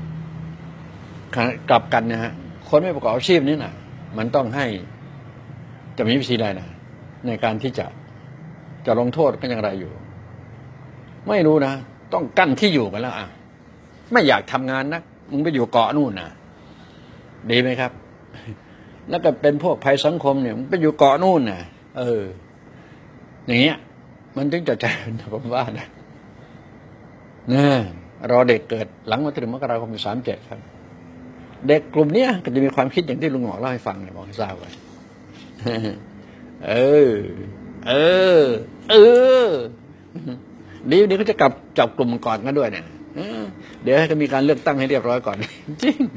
กลับกันนะฮะคนไม่ประกอบอาชีพนี้นะมันต้องให้จะมีวิธีใดนะในการที่จะจะลงโทษกันอย่างไรอยู่ไม่รู้นะต้องกั้นที่อยู่กันแล้วอ่ะไม่อยากทำงานนักมึงไปอยู่เกาะนู่นนะดีไหมครับแล้วก็เป็นพวกภัยสังคมเนี่ยมึงไปอยู่เกาะนู่นนะเอออย่างเงี้ยมันถึงจะเจริญผมว่านะเนี่ยรอเด็กเกิดหลังวันที่หนึ่งมกราคมปีสามเจ็ดครับเด็กกลุ่มเนี้ยก็จะมีความคิดอย่างที่ลุงหมอเล่าให้ฟังเนี่ยบอกให้ทราบไว้เออเออเออดีนี้เขาจะกลับจับกลุ่มก่อนกันด้วยเนี่ยเดี๋ยวให้เขามีการเลือกตั้งให้เรียบร้อยก่อนจริง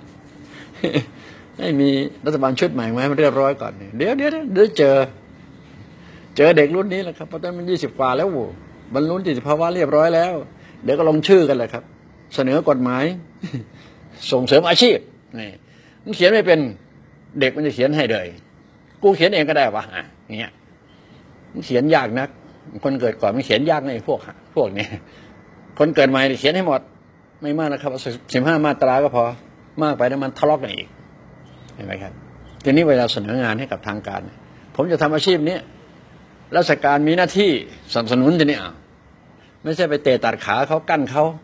ให้มีรัฐบาลชุดใหม่ไหมมันเรียบร้อยก่อนเดี๋ยวเดี๋ยวเดี๋ยวเจอเจอเด็กรุ่นนี้แหละครับเพราะตอนมันยี่สิบกว่าแล้วโว้บรรลุนิติภาวะเรียบร้อยแล้วเดี๋ยวก็ลงชื่อกันเลยครับเสนอกฎหมายส่งเสริมอาชีพนี่มันเขียนไม่เป็นเด็กมันจะเขียนให้เลยกูเขียนเองก็ได้วะอย่างเงี้ยมันเขียนยากนักคนเกิดก่อนมันเขียนยากในพวกพวกนี้คนเกิดใหม่เขียนให้หมดไม่มากนะครับสิบห้ามาตราก็พอมากไปแล้วมันทะเลาะกันอีกเห็นไหมครับทีนี้เวลาเสนองานให้กับทางการผมจะทำอาชีพนี้ราชการมีหน้าที่สนับสนุนทีนี้อ่ะไม่ใช่ไปเตะตัดขาเขากั้นเขา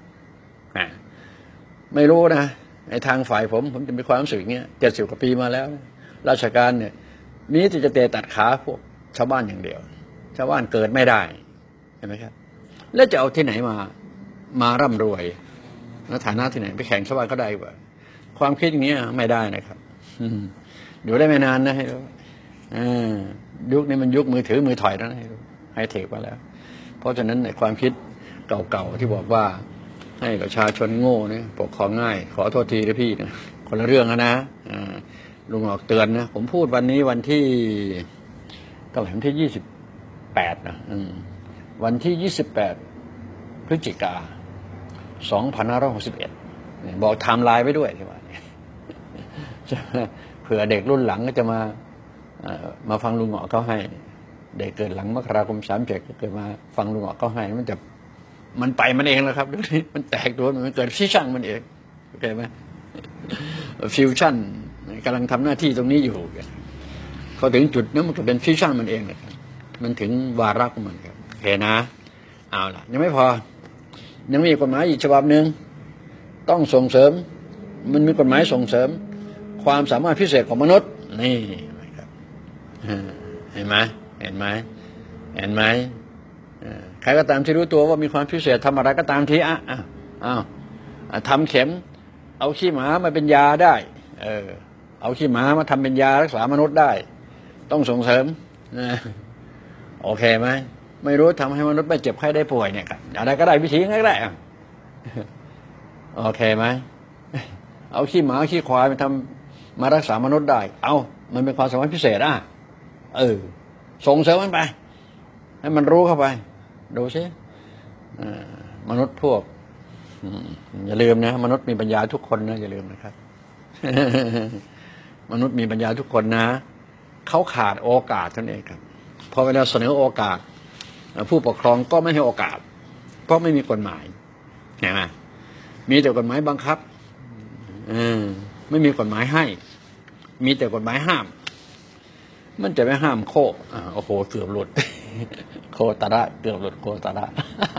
ไม่รู้นะในทางฝ่ายผมผมจะมีความรู้สึกอย่างเงี้ยเจ็ดสิบกว่าปีมาแล้วราชการเนี่ยมีที่จะเตะตัดขาพวกชาวบ้านอย่างเดียวชาวบ้านเกิดไม่ได้เห็นไหมครับแล้วจะเอาที่ไหนมามาร่ำรวยในฐานะที่ไหนไปแข่งชาวบ้านก็ได้กว่าความคิดอย่างนี้ไม่ได้นะครับอยู่ได้ไม่นานนะให้รู้ยุคนี้มันยุคมือถือมือถอยแล้วนะให้รู้ไฮเทคมาแล้วเพราะฉะนั้นในความคิดเก่าๆที่บอกว่าให้ประชาชนโง่เนี่ยปกครองง่ายขอโทษทีนะพี่นะคนละเรื่องนะลุงออกเตือนนะผมพูดวันนี้วันที่ตอนวันที่ยี่สิบแปดนะวันที่ยี่สิบแปดพฤศจิกาสองพันห้าร้อยหกสิบเอ็ดบอกไทม์ไลน์ไว้ด้วยที่ว่าเผื่อเด็กรุ่นหลังก็จะมามาฟังลุงเหงาะเขาให้เด็กเกิดหลังมกราคมสามเจ็ดก็เกิดมาฟังลุงเหงาะเขาให้มันจะมันไปมันเองแล้วครับดูนี่มันแตกตัวมันเกิดฟิวชั่นมันเองโอเคไหมฟิวชั่นกำลังทำหน้าที่ตรงนี้อยู่พอถึงจุดนั้นมันก็เป็นฟิวชั่นมันเองนะครับมันถึงวาระของมันครับโอเคนะเอาล่ะยังไม่พอยังมีกฎหมายอีกฉบับหนึ่งต้องส่งเสริมมันมีกฎหมายส่งเสริมความสามารถพิเศษของมนุษย์นี่ครับเห็นไหมเห็นไหมเห็นไหมใครก็ตามที่รู้ตัวว่ามีความพิเศษทำอะไรก็ตามทีอ่ะอ้าวทำเข็มเอาขี้หมามาเป็นยาได้เออเอาขี้หมามาทำเป็นยารักษามนุษย์ได้ต้องส่งเสริมโอเคไหมไม่รู้ทำให้มนุษย์ไม่เจ็บไข้ได้ป่วยเนี่ยครับอะไรก็ได้วิธีง่ายก็ได้โอเคไหมเอาขี้หมาขี้ควายมาทำมารักษามนุษย์ได้เอามันเป็นความสามารถพิเศษอ่ะเออส่งเสริมมันไปให้มันรู้เข้าไปดูสิมนุษย์พวกอย่าลืมนะมนุษย์มีปัญญาทุกคนนะอย่าลืมนะครับมนุษย์มีปัญญาทุกคนนะเขาขาดโอกาสท่านเองครับพอเวลาเสนอโอกาสผู้ปกครองก็ไม่ให้โอกาสเพราะไม่มีกฎหมายเห็นไหมมีแต่กฎหมายบังคับไม่มีกฎหมายให้มีแต่กฎหมายห้ามมันจะไม่ห้ามโคโอ้โหเกือบหลุดโคตระเกือบหลุดโคตระ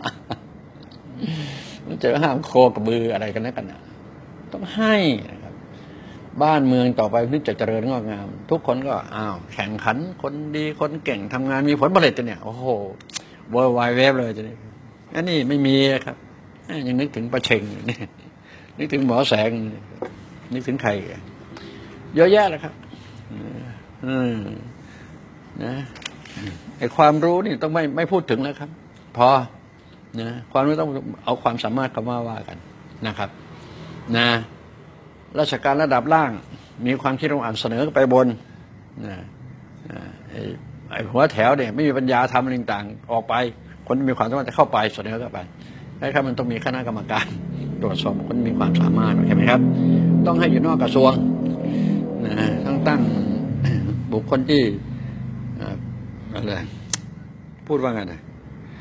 มันจะห้ามโคกับบืออะไรกันนักกันนะต้องให้นะครับบ้านเมืองต่อไปนี่จะเจริญงอกงามทุกคนก็อ้าวแข่งขันคนดีคนเก่งทำงานมีผลผลิตจะเนี่ยโอ้โหเวอร์ไวเว็บเลยจะนี่อันนี้ไม่มีครับยังนึกถึงประเชงนึกถึงหมอแสงนึกถึงใครเยอะแยะเลยครับอืมนะไอ้ความรู้นี่ต้องไม่ไม่พูดถึงแล้วครับพอนะความรู้ต้องเอาความสามารถเข้ามาว่ากันนะครับนะราชการระดับล่างมีความคิดของอ่านเสนอไปบนนะไอ้ไอ้หัวแถวเนี่ยไม่มีปัญญาทำอะไรต่างๆออกไปคนที่มีความสามารถจะเข้าไปเสนอเข้าไปให้ครับมันต้องมีคณะกรรมการตรวจสอบคนมีความสามารถใช่ไหมครับต้องให้อยู่นอกกระทรวงนะต้องตั้งบุคคลที่อะไรพูดว่าไงนะ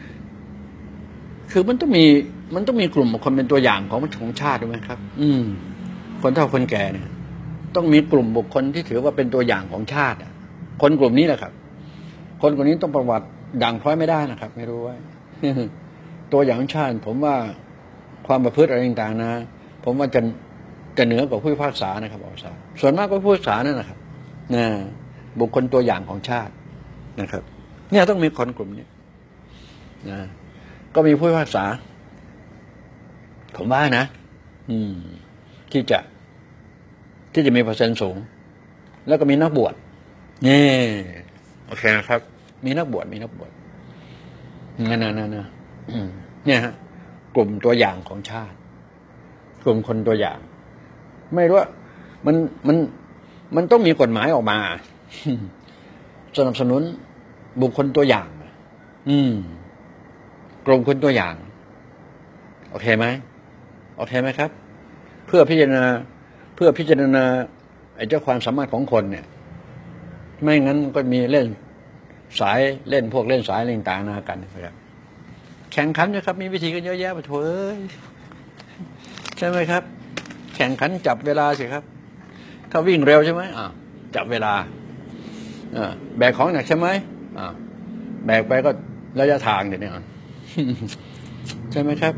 คือมันต้องมีมันต้องมีกลุ่มบุคคลเป็นตัวอย่างของของชาติด้วยไหมครับอืมคนเฒ่าคนแก่เนี่ยต้องมีกลุ่มบุคคลที่ถือว่าเป็นตัวอย่างของชาติคนกลุ่มนี้แหละครับคนกลุ่มนี้ต้องประวัติด่างพร้อยไม่ได้นะครับไม่รู้ว่าตัวอย่างชาติผมว่าความประพฤติอะไรต่างๆนะผมว่าจะจะเหนือกว่าผู้พิพากษานะครับอาจารย์ส่วนมากก็ผู้พิพากษานั่นนะครับนะบุคคลตัวอย่างของชาตินะครับเนี่ยต้องมีคนกลุ่มนี้นะก็มีผู้พิพากษาผมว่านะอืมที่จะที่จะมีเปอร์เซ็นต์สูงแล้วก็มีนักบวชนี่โอเคนะครับมีนักบวชมีนักบวชนั่นๆนะเนี่ยฮะกลุ่มตัวอย่างของชาติกลุ่มคนตัวอย่างไม่รู้ว่ามันมันมันต้องมีกฎหมายออกมาสนับสนุนบุคคลตัวอย่าง อืมกลุ่มคนตัวอย่างโอเคไหมโอเคไหมครับเพื่อพิจารณาเพื่อพิจารณาไอ้เจ้าความสามารถของคนเนี่ยไม่งั้นก็มีเล่นสายเล่นพวกเล่นสายอะไรต่างๆนากันนะครับแข่งขันนะครับมีวิธีกันเยอะแยะไปเถอะใช่ไหมครับแข่งขันจับเวลาสิครับถ้าวิ่งเร็วใช่ไหมอ่าจับเวลาอ่าแบกของหนักใช่ไหมอ่าแบกไปก็ระยะทางเดี๋ยวนี้ใช่ไหมครับ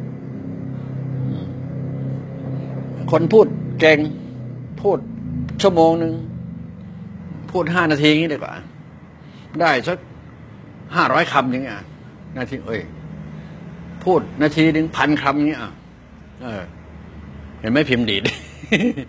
คนพูดเก่งพูดชั่วโมงหนึ่งพูดห้านาทีงี้ดีกว่าได้สักห้าร้อยคำอย่างเงี้ยนาทีเอ้ยพูดนาทีหนึ่งพันคำอย่างเงี้ยเออเห็นไหมพิมพ์ดีด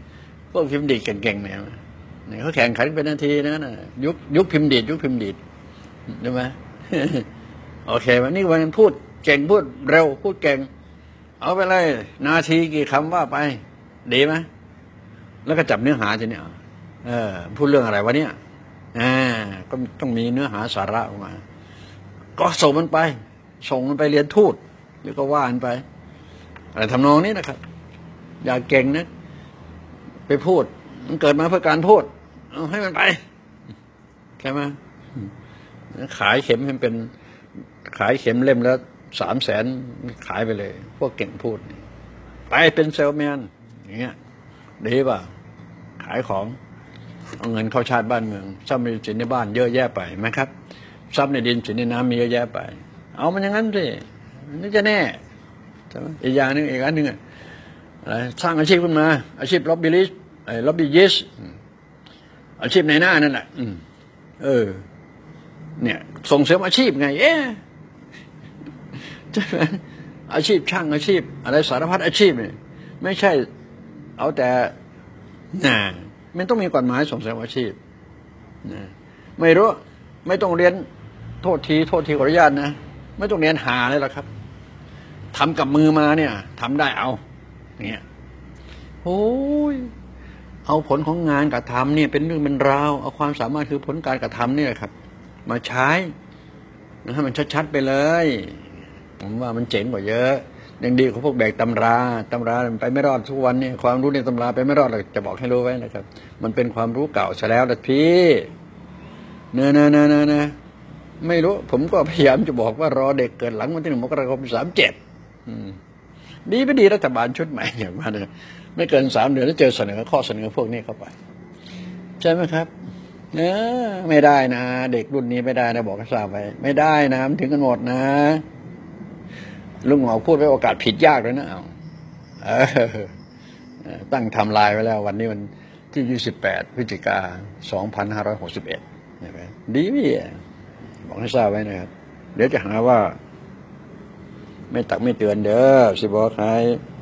พวกพิมพ์ดีดเก่งๆเนี่ยเนี่ยเขาแข่งขันเป็นนาทีนะนะยุคยุคพิมพ์ดีดยุคพิมพ์ดีดใช่ไหม โอเควันนี้วันพูดเก่งพูดเร็วพูดเก่งเอาไปเลยนาทีกี่คำว่าไปดีไหมแล้วก็จับเนื้อหาทีนี้เออพูดเรื่องอะไรวะเนี่ยอ่าก็ต้องมีเนื้อหาสาระออกมาก็ส่งมันไปส่งมันไปเรียนทูตหรือก็ว่ามันไปอะไรทำนองนี้นะครับอย่าเก่งนะไปพูดมันเกิดมาเพื่อการพูดเอาให้มันไปใช่ไหมขายเข็มให้เป็นขายเข็มเล่มแล้วสามแสนขายไปเลยพวกเก่งพูดไปเป็นเซลแมนอย่างเงี้ยดีป่ะขายของเอาเงินเข้าชาติบ้านเมืองทรัพย์ในสินในบ้านเยอะแยะไปไหมครับทรัพย์ในดินสินในน้ำมีเยอะแยะไปเอามันอย่างนั้นสินี่จะแน่ใช่ไหมอีกอย่างหนึ่งอีกอันหนึ่งอะไรสร้างอาชีพขึ้นมาอาชีพล็อบบี้ลิสไอ้ล็อบบี้ยิสอาชีพในหน้านั่นแหละเออเนี่ยส่งเสริมอาชีพไงเอ๊ะใช่ไหมอาชีพช่างอาชีพอะไรสารพัดอาชีพเนี่ยไม่ใช่เอาแต่น่ะมันต้องมีกฎหมายส่งเสริมอาชีพนะไม่รู้ไม่ต้องเรียนโทษทีโทษทีขออนุญาตนะไม่ต้องเรียนหาเลยหรอกครับทำกับมือมาเนี่ยทำได้เอาเนี่ยโอ้ยเอาผลของงานกระทำเนี่ยเป็นเรื่องเป็นราวเอาความสามารถคือผลการกระทำนี่แหละครับมาใช้นะให้มันชัดๆไปเลยผมว่ามันเจ๋งกว่าเยอะยังดีของพวกแบกตำราตำราไปไม่รอดทุกวันนี่ความรู้ในตำราไปไม่รอดหรอกจะบอกให้รู้ไว้นะครับมันเป็นความรู้เก่าซะแล้วละพี่เนอะเนอะเนอะเนอะเนอะไม่รู้ผมก็พยายามจะบอกว่ารอเด็กเกิดหลังวันที่หนึ่งมกราคมสามเจ็ดดีไม่ดีรัฐบาลชุดใหม่อย่างว่าเนี่ยไม่เกินสามเดือนแล้วเจอเสนอข้อเสนอพวกนี้เข้าไปใช่ไหมครับเออไม่ได้นะเด็กรุ่นนี้ไม่ได้นะบอกให้ทราบไปไม่ได้นะมันถึงกันหมดนะลุงหมอพูดไว้โอกาสผิดยากเลยนะเอาเออตั้งทำลายไว้แล้ววันนี้มันที่ยี่สิบแปดพฤศจิกาสองพันห้าร้อยหกสิบเอ็ดดีไหมบอกให้ทราบไว้นะครับเดี๋ยวจะหาว่าไม่ตักไม่เตือนเด้อสิบอกใคร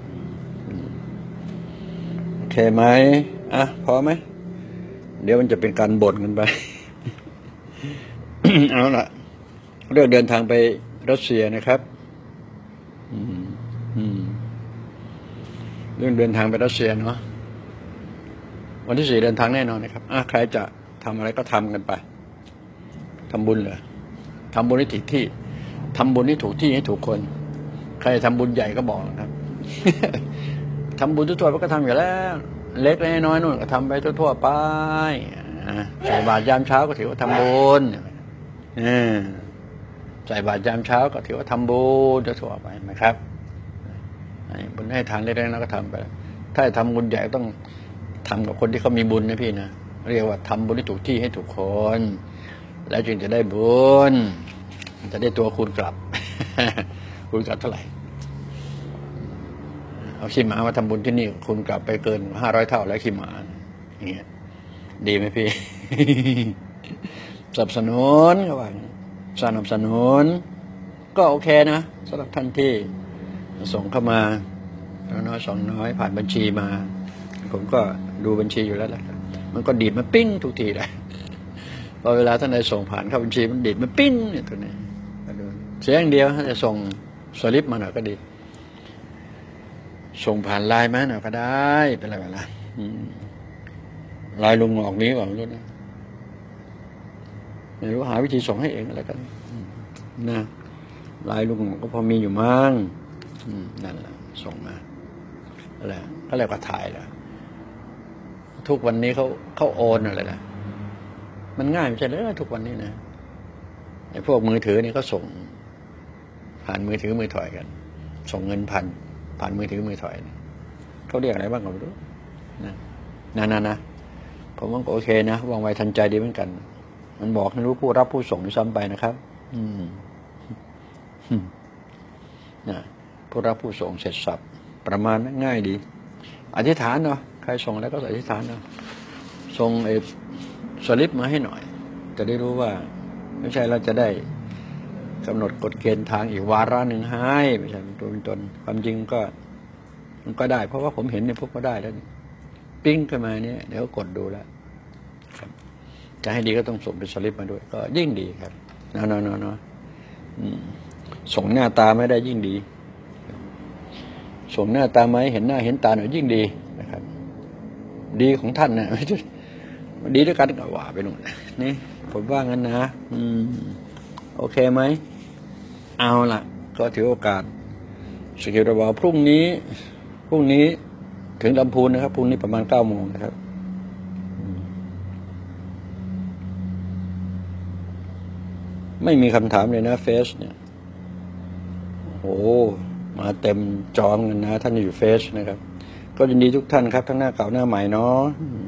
โอเคไหมอ่ะพอไหมเดี๋ยวมันจะเป็นการบ่นกันไป เอาล่ะเรื่องเดินทางไปรัสเซียนะครับเรื่องเดินทางไปรัสเซียเนาะวันที่สี่เดินทางแน่นอนนะครับอ่ะใครจะทำอะไรก็ทำกันไปทำบุญเหรอทำบุญให้ถูกที่ทำบุญให้ถูกที่ให้ถูกคนใครทำบุญใหญ่ก็บอกนะครับ ทำบุญทั่วๆไปก็ทำอยู่แล้วเล็กน้อยนู่นก็ทำไปทั่วๆไปใส่บาตรยามเช้าก็ถือว่าทำบุญใส่บาตรยามเช้าก็ถือว่าทำบุญทั่วๆไปนะครับบุญให้ทานเล็กๆน้อยก็ทำไปถ้าทำบุญใหญ่ต้องทำกับคนที่เขามีบุญนะพี่นะเรียกว่าทำบุญให้ถูกที่ให้ถูกคนแล้วจึงจะได้บุญจะได้ตัวคูณกลับ คูณกลับเท่าไหร่เอาขี้หมามาทำบุญที่นี่คุณกลับไปเกินห้าร้อยเท่าแล้วขี้หมาอย่างเงี้ยดีไหมพี่ สนับสนุนก็ว่าสนับสนุนก็โอเคนะสำหรับท่านที่ส่งเข้ามาน้อยสองน้อยผ่านบัญชีมาผมก็ดูบัญชีอยู่แล้วแหละมันก็ดีดมาปิ้งทุกทีเลยพอเวลาท่านใดส่งผ่านเข้าบัญชีมันดีดมาปิ้งเนี่ยตัวนี้เสียอย่างเดียวถ้าจะส่งสลิปมาหน่อยก็ดีส่งผ่านไลน์มาหน่อยก็ได้เป็นไรไปละไลน์ลุงออกนี้ก่อนไม่รู้นะไม่รู้หาวิธีส่งให้เองอะไรกันนะไลน์ลุงก็พอมีอยู่มั้งนั่นแหละส่งมาอะไรก็เรียกว่าถ่ายแหละทุกวันนี้เขาเขาโอนอะไรนะมันง่ายไม่ใช่เลยทุกวันนี้นะไอ้พวกมือถือนี่ก็ส่งผ่านมือถือมือถอยกันส่งเงินพันผ่านมือถือมือถอยเขาเรียกอะไรบ้างก็ไม่รู้นะนะนะนะผมว่าโอเคนะว่องไวทันใจดีเหมือนกันมันบอกให้รู้ผู้รับผู้ส่งด้วยซ้ำไปนะครับอืมนะผู้รับผู้ส่งเสร็จสับประมาณนั้นง่ายดีอธิษฐานเนาะใครส่งแล้วก็อธิษฐานเนาะส่งไอ้สลิปมาให้หน่อยจะได้รู้ว่าไม่ใช่เราจะได้กำหนดกฎเกณฑ์ทางอีกวาระหนึ่งให้ไม่ใช่เป็นตัวเป็นตนความจริงก็มันก็ได้เพราะว่าผมเห็นเนี่ยพวกก็ได้แล้วปปิ้งขึ้นมาเนี่ยเดี๋ยวกดดูแล้วครับจะให้ดีก็ต้องส่งเป็นสลิปมาด้วยก็ยิ่งดีครับเนาะเนาะเนาะเนาะส่งหน้าตาไม่ได้ยิ่งดีส่งหน้าตาไหมเห็นหน้าเห็นตาหน่อยยิ่งดีนะครับดีของท่านนะดีด้วยกันก็ว่าไปนู่นนี่ผมว่างั้นนะอืมโอเคไหมเอาล่ะก็ถือโอกาสสกิลระบาพรุ่งนี้พรุ่งนี้ถึงลำพูนนะครับพรุ่งนี้ประมาณเก้าโมงนะครับไม่มีคำถามเลยนะเฟซเนี่ยโอ้มาเต็มจอมกันนะท่านอยู่เฟซนะครับก็ยินดีทุกท่านครับทั้งหน้าเก่าหน้าใหม่เนาะ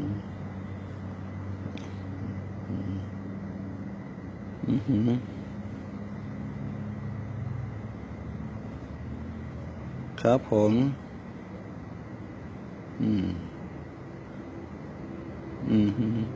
ครับผมอืมอืม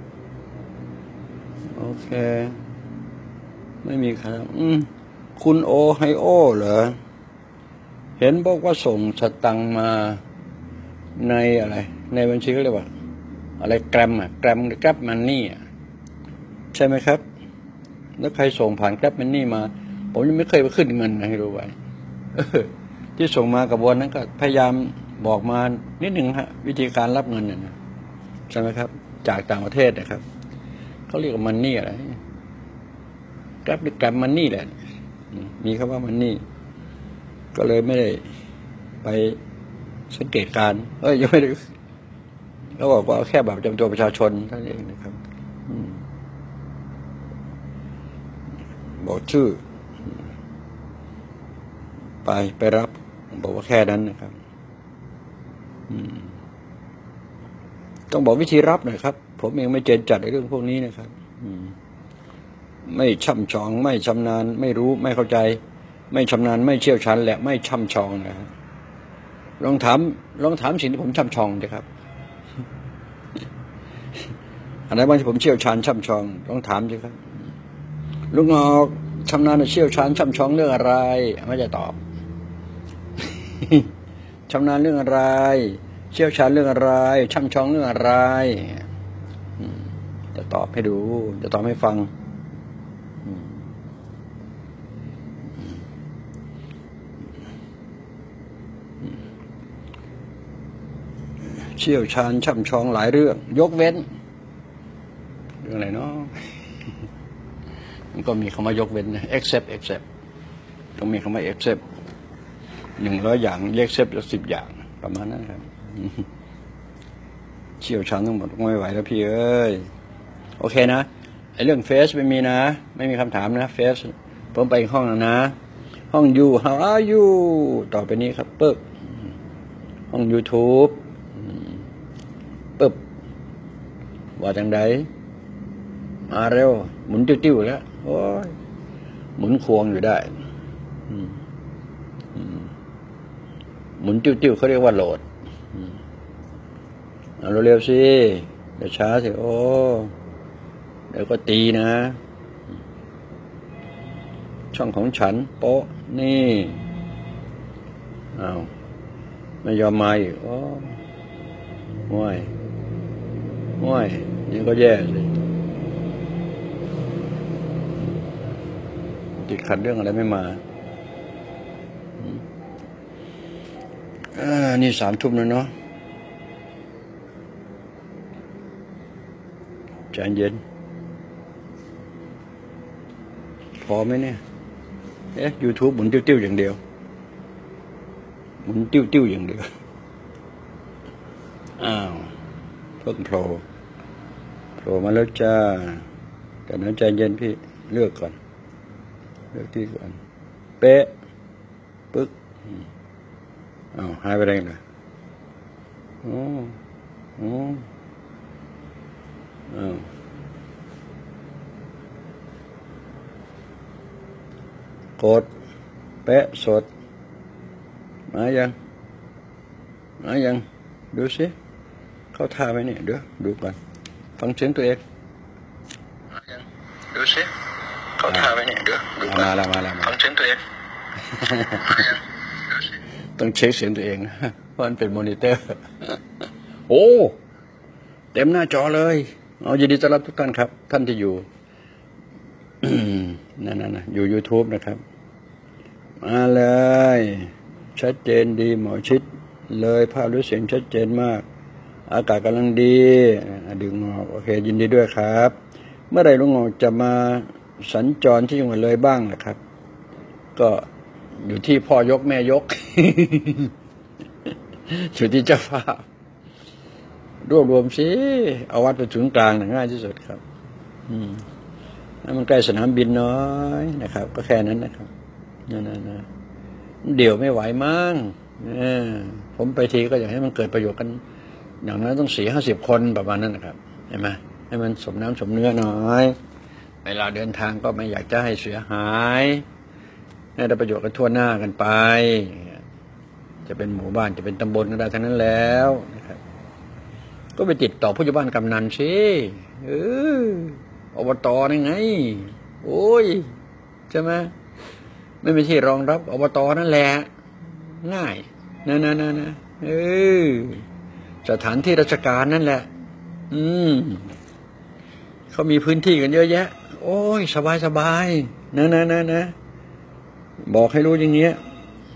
โอเคไม่มีครับอืมคุณโอไฮโอเหรอเห็นบอกว่าส่งสตังมาในอะไรในบัญชีเขาเรียกว่าอะไรแกรมอะแกรมหรือแกร็บมันนี่อะใช่ไหมครับแล้วใครส่งผ่านแกร็บมันนี่มาผมยังไม่เคยไปขึ้นเงินให้รู้ไว้ที่ส่งมากระบวนนั้นก็พยายามบอกมานิดหนึ่งฮะวิธีการรับเงินเนี่ยใช่ไหมครับจากต่างประเทศนะครับเขาเรียกว่ามันนี่อะไรแกร็บหรือแกรมมันนี่แหละมีคำว่ามันนี่ก็เลยไม่ได้ไปสังเกตการเอ้ยยังไม่ได้เขาบอกว่าแค่แบบจำตัวประชาชนเท่านั้นเองนะครับบอกชื่อไปไปรับบอกว่าแค่นั้นนะครับต้องบอกวิธีรับหน่อยครับผมเองไม่เจนจัดในเรื่องพวกนี้นะครับไม่ช่ำชองไม่ชำนาญไม่รู้ไม่เข้าใจไม่ชำนาญไม่เชี่ยวชาญและไม่ช่ำชองนะครับลองถามลองถามสิ่งที่ผมช่ำชองสิครับอะไรบ้างที่ผมเชี่ยวชาญช่ำชองลองถามสิครับลุงออกชำนาญเชี่ยวชาญช่ำชองเรื่องอะไรไม่จะตอบชำนาญเรื่องอะไรเชี่ยวชาญเรื่องอะไรช่ำชองเรื่องอะไรจะตอบให้ดูจะตอบให้ฟังเชี่ยวชาญช่ำชองหลายเรื่องยกเว้นเรื่องอะไรเนาะมันก็มีคำว่ายกเว้นนะ except except ต้องมีคำว่า except หนึ่งร้อยอย่าง except สิบอย่างประมาณนั้นครับเชี่ยวชาญทั้งหมดไม่ไหวแล้วพี่เอ้ยโอเคนะไอ้เรื่องเฟซไม่มีนะไม่มีคำถามนะเฟซผมไปห้องแล้วนะห้อง you how are you ต่อไปนี้ครับปึ๊บห้อง YouTube ปึ๊บว่าจังใดมาเร็วหมุนติ้วๆแล้วโอ้ยหมุนควงอยู่ได้หมุนติ้วๆเขาเรียกว่าโหลดเอาเร็วๆสิเดี๋ยวช้าสิโอ้เดี๋ยวก็ตีนะช่องของฉันโป๊ะนี่อ้าวไม่ยอมมาอีกโอ้ห่วยห่วยนี่ก็แย่เลยติดขัดเรื่องอะไรไม่มาอ่านี่สามทุ่มแล้วเนาะใจเย็นพอไหมเนี่ยเอ๊ะ YouTube หมุนติ้วๆอย่างเดียวหมุนติ้วๆอย่างเดียวอ้าวเพิ่งโผล่โผล่มาแล้วจ้าแต่นั้นใจเย็นพี่เลือกก่อนเลือกที่ก่อนเป๊ะปึ๊กอ้าวหายไปได้ไงโอ้โอ้อ้าวกดเป๊ะสดมายังมายังดูสิเข้าท่าไหมเนี่ยเดี๋ยวดูก่อนฟังเสียงตัวเองมายังดูสิเข้าท่าไหมเนี่ยเดี๋ยวดูก่อนมาแล้วมาแล้วฟังเสียงตัวเองต้องเช็คเสียงตัวเองนะเพราะมันเป็นมอนิเตอร์โอ้เต็มหน้าจอเลยเอายินดีต้อนรับทุกท่านครับท่านที่อยู่ นั่นๆนะอยู่ YouTube นะครับมาเลยชัดเจนดีหมอชิดเลยภาพด้วยเสียงชัดเจนมากอากาศกำลังดีดึงออกโอเคยินดีด้วยครับเมื่อไหร่ลุงออกจะมาสัญจรที่จังหวัดเลยบ้างล่ะครับก็อยู่ที่พ่อยกแม่ยก อยู่ที่เจ้าภาพรวบรวมสิเอาวัดไปถึงกลางง่ายที่สุดครับอืมแล้วมันใกล้สนามบินน้อยนะครับก็แค่นั้นนะครับนั่นนะเดี๋ยวไม่ไหวมั้งผมไปทีก็อยากให้มันเกิดประโยชน์กันอย่างนั้นต้องสี่ห้าสิบคนประมาณนั้นนะครับเห็นไหมให้มันสมน้ำสมเนื้อหน่อยเวลาเดินทางก็ไม่อยากจะให้เสียหายให้ได้ประโยชน์กันทั่วหน้ากันไปจะเป็นหมู่บ้านจะเป็นตำบลก็ได้ทั้งนั้นแล้วนะครับก็ไปติดต่อผู้ใหญ่บ้านกำนันสิเอออบตนี่ไงโอ้ยใช่ไหมไม่มีที่รองรับอบตนั่นแหละง่ายนะนะนะนะเออสถานที่ราชการนั่นแหละอืมเขามีพื้นที่กันเยอะแยะโอ้ยสบายสบายนะนะนะนะบอกให้รู้อย่างเงี้ย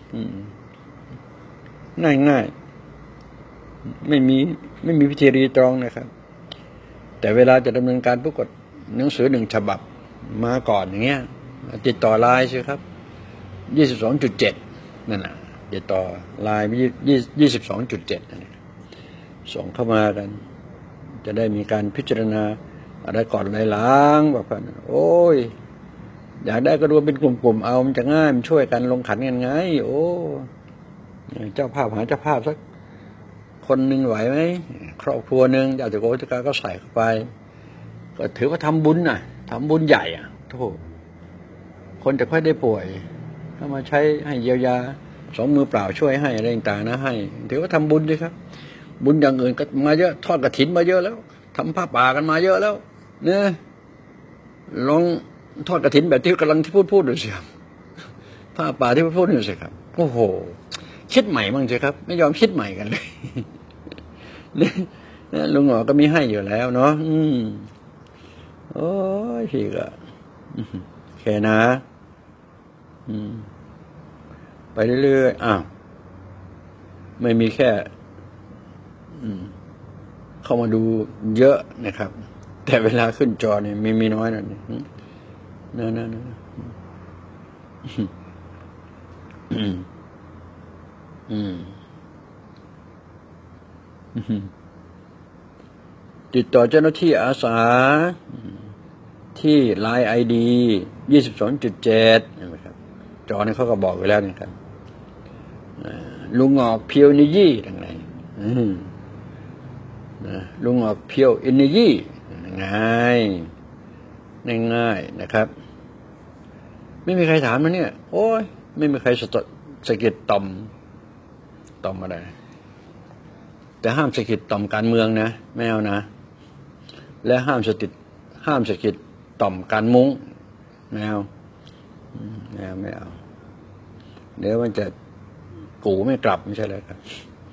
ง่ายง่ายไม่มีไม่มีพิธีรีตรองนะครับแต่เวลาจะดำเนินการปรากฏหนังสือหนึ่งฉบับมาก่อนอย่างเงี้ยติดต่อไลน์สิครับยี่สิบสองจุดเจ็ดนั่นน่ะติดต่อไลน์ยี่สิบสองจุดเจ็ดนั่นส่งเข้ามากันจะได้มีการพิจารณาอะไรก่อนอะไรหลังแบบนั้นโอ้ยอยากได้ก็รวมเป็นกลุ่มๆเอามันจะง่ายมันช่วยกันลงขันกันไงโอ้เจ้าภาพหาเจ้าภาพสักคนหนึ่งไหวไหมครอบครัวหนึ่งอยากจะโกติกาก็ใส่เข้าไปก็ถือว่าทำบุญน่ะทำบุญใหญ่อ่ะโธ่คนจะค่อยได้ป่วยถ้ามาใช้ให้เยียวยาสองมือเปล่าช่วยให้อะไรต่างๆนะให้ถือว่าทำบุญด้วยครับบุญอย่างอื่นก็มาเยอะทอดกฐินมาเยอะแล้วทำผ้าป่ากันมาเยอะแล้วเนี่ยลองทอดกฐินแบบที่กำลังที่พูดพูดดูสิครับผ้าป่าที่พูดพูดดูสิครับโอ้โหคิดใหม่บ้างสิครับไม่ยอมคิดใหม่กันเลยเนี่ยลุงหงอก็มีให้อยู่แล้วเนาะอืมโอ้ยพี่ก็แค่นะอืมไปเรื่อยๆอ้าวไม่มีแค่เข้ามาดูเยอะนะครับแต่เวลาขึ้นจอเนี่ยมีมีน้อยหน่อยนั่นนั่นติดต่อเจ้าหน้าที่อาสาที่ไลน์ไอดียี่สิบสองจุดเจ็ดนะครับจอเนี่ยเขาก็บอกไว้แล้วนะครับลุงงอกเพียวนิยี่ทั้งไหนลุงออกเพียวอินเนยี่ง่ายง่ายๆนะครับไม่มีใครถามนะเนี่ยโอ้ยไม่มีใครสะสะกิดต่อมต่อมอะไรแต่ห้ามสะกิดต่อมการเมืองนะไม่เอานะและห้ามสะกิดห้ามสะกิดต่อมการมุ้งไม่เอาไม่เอาไม่เอาเดี๋ยวมันจะกูไม่กลับไม่ใช่เลยครับ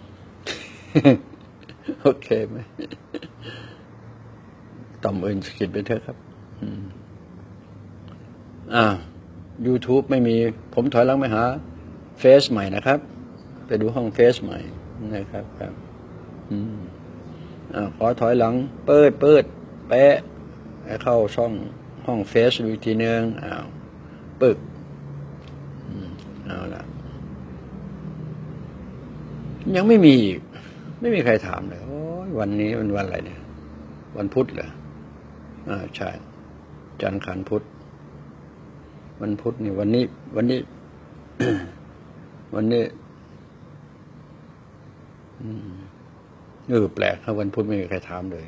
โอเคไหมต่อมอื่นสกิดไปเถอะครับอ่า YouTube ไม่มีผมถอยหลังไปหาเฟซใหม่นะครับไปดูห้องเฟซใหม่นะครับครับอืมอ่าขอถอยหลังเปิดเปิดแปะให้เข้าช่องห้องเฟซดูทีนึงอ้าวปึ๊กเอาละยังไม่มีอีกไม่มีใครถามเลยโอ้ยวันนี้เป็นวันอะไรเนี่ยวันพุธเหรออ่าใช่จันทร์ขันพุธวันพุธนี่วันนี้วันนี้ วันนี้เออแปลกครับวันพุธไม่มีใครถามเลย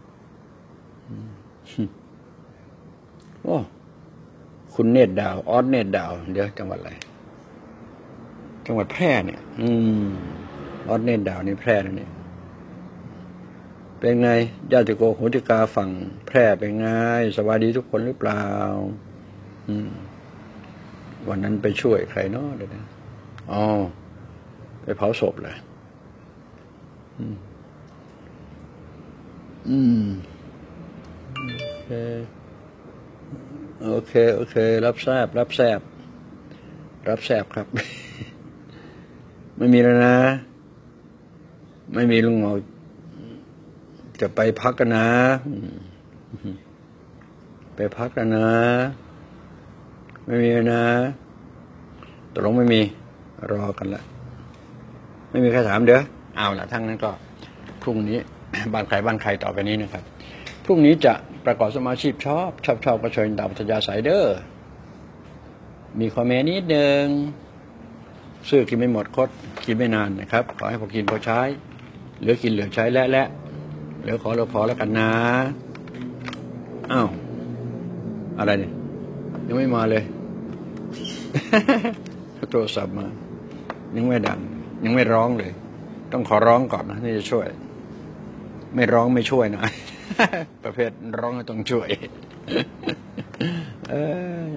โอ้คุณเนตรดาวออสเนตรดาวเดี๋ยวจังหวัดอะไรจังหวัดแพร่เนี่ยอืมออสเนตรดาวนี่แพร่นี่เป็นไงญาติโกโหติกาฝั่งแพร่เป็นไงสวัสดีทุกคนหรือเปล่าอืมวันนั้นไปช่วยใครเนาะเดี๋ยวนะอ๋อไปเผาศพเลยอืมโอเคโอเคโอเครับทราบรับแซบรับแซบครับ ไม่มีแล้วนะ ไม่มีลุงหมอจะไปพักกันนะไปพักกันนะไม่มีนะตกลงไม่มีรอกันละไม่มีใครถามเด้อเอาละทั้งนั้นก็พรุ่งนี้บ้านใครบ้านใครต่อไปนี้นะครับพรุ่งนี้จะประกอบสมาชีพชอบชอบชอบก็เชิญตามปัญญาสายเด้อมีคอมเมนต์นิดนึงซื้อกินไม่หมดคดกินไม่นานนะครับขอให้พอกินพอใช้เหลือกินเหลือใช้และและเหลือขอเหลือพอแล้วกันนะอ้าวอะไรเนี่ยยังไม่มาเลย โทรศัพท์มายังไม่ดังยังไม่ร้องเลยต้องขอร้องก่อนนะที่จะช่วยไม่ร้องไม่ช่วยนะ ประเภทร้องต้องช่วย เออ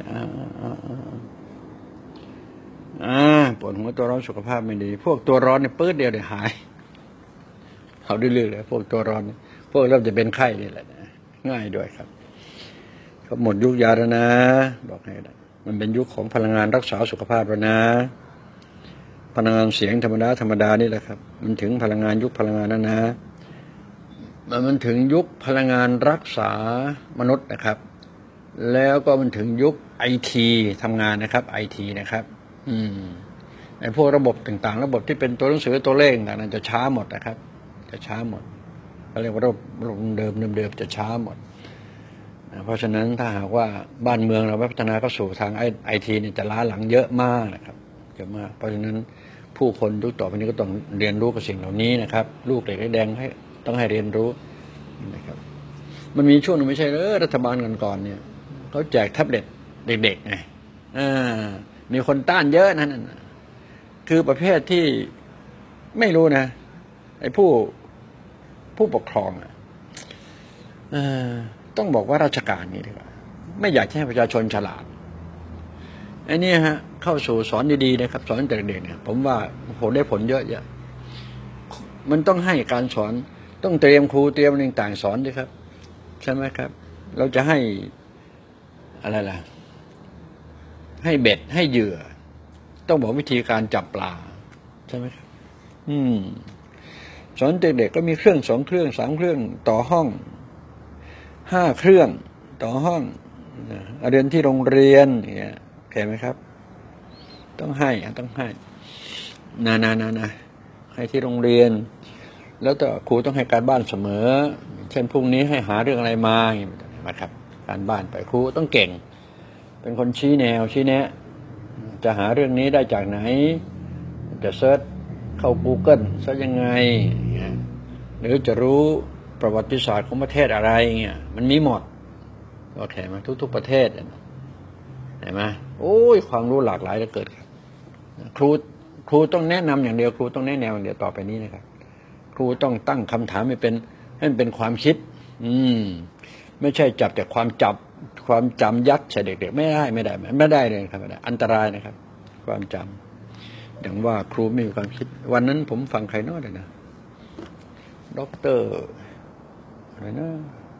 อ่าปวดหัวตัวร้อนสุขภาพไม่ดีพวกตัวร้อนเนี่ยปื๊ดเดียวเดี๋ยวหายเขาดื้อๆเลยพวกตัวร้อนพวกเริ่มจะเป็นไข้นี่แหละง่ายด้วยครับเขาหมดยุคยาแล้วนะบอกให้ได้มันเป็นยุคของพลังงานรักษาสุขภาพแล้วนะพลังงานเสียงธรรมดาธรรมดานี่แหละครับมันถึงพลังงานยุคพลังงานนั้นนะมันถึงยุคพลังงานรักษามนุษย์นะครับแล้วก็มันถึงยุคไอทีทำงานนะครับไอทีนะครับอืมไอพวกระบบต่างๆระบบที่เป็นตัวหนังสือตัวเลขต่างๆจะช้าหมดนะครับจะช้าหมดเขาเรียกว่าระบบเดิมเดิมจะช้าหมดเพราะฉะนั้นถ้าหากว่าบ้านเมืองเราพัฒนาเข้าสู่ทางไอทีเนี่ยจะล้าหลังเยอะมากนะครับเยอะมากเพราะฉะนั้นผู้คนยุคต่อไปนี้ก็ต้องเรียนรู้กับสิ่งเหล่านี้นะครับลูกเด็กแดงให้ต้องให้เรียนรู้นะครับมันมีช่วงหนึ่งไม่ใช่เออรัฐบาลก่อนๆเนี่ยเขาแจกแท็บเล็ตเด็กๆไงอ่ามีคนต้านเยอะนั่นน่ะคือประเภทที่ไม่รู้นะไอ้ผู้ผู้ปกครองอ่ะเออต้องบอกว่าราชการนี่ดีกว่าไม่อยากให้ประชาชนฉลาดไอ้นี่ฮะเข้าสู่สอนดีๆนะครับสอนแต่เด็กเนี่ยผมว่าผลได้ผลเยอะแยะมันต้องให้การสอนต้องเตรียมครูเตรียมอะไรต่างๆสอนด้วยครับใช่ไหมครับเราจะให้อะไรล่ะให้เบ็ดให้เหยื่อต้องบอกวิธีการจับปลาใช่ไหมครับอืมสอนเด็กๆก็มีเครื่องสองเครื่องสามเครื่องต่อห้องห้าเครื่องต่อห้องเรียนที่โรงเรียนเนี่ยเข้าใจไหมครับต้องให้ต้องให้นานานานาให้ที่โรงเรียนแล้วแต่ครูต้องให้การบ้านเสมอเช่นพรุ่งนี้ให้หาเรื่องอะไรมาอย่างนี้นะครับการบ้านไปครูต้องเก่งเป็นคนชี้แนวชี้แนะจะหาเรื่องนี้ได้จากไหนจะเซิร์ชเข้า Google ซะยังไงหรือจะรู้ประวัติศาสตร์ของประเทศอะไรเงี้ยมันมีหมดโอเคไหมทุกๆประเทศเห็นไหมโอ้ยความรู้หลากหลายจะเกิดครับครูครูต้องแนะนำอย่างเดียวครูต้องแนะแนวอย่างเดียวต่อไปนี้นะครับครูต้องตั้งคำถามให้เป็นให้มันเป็นความคิดอืมไม่ใช่จับแต่ความจับความจำยัดใส่เด็กๆไม่ได้ไม่ได้ไม่ได้เลยครับไม่ได้อันตรายนะครับความจำอย่างว่าครูไม่มีความคิดวันนั้นผมฟังใครน้อยเลยนะด็อกเตอร์อะไรนะ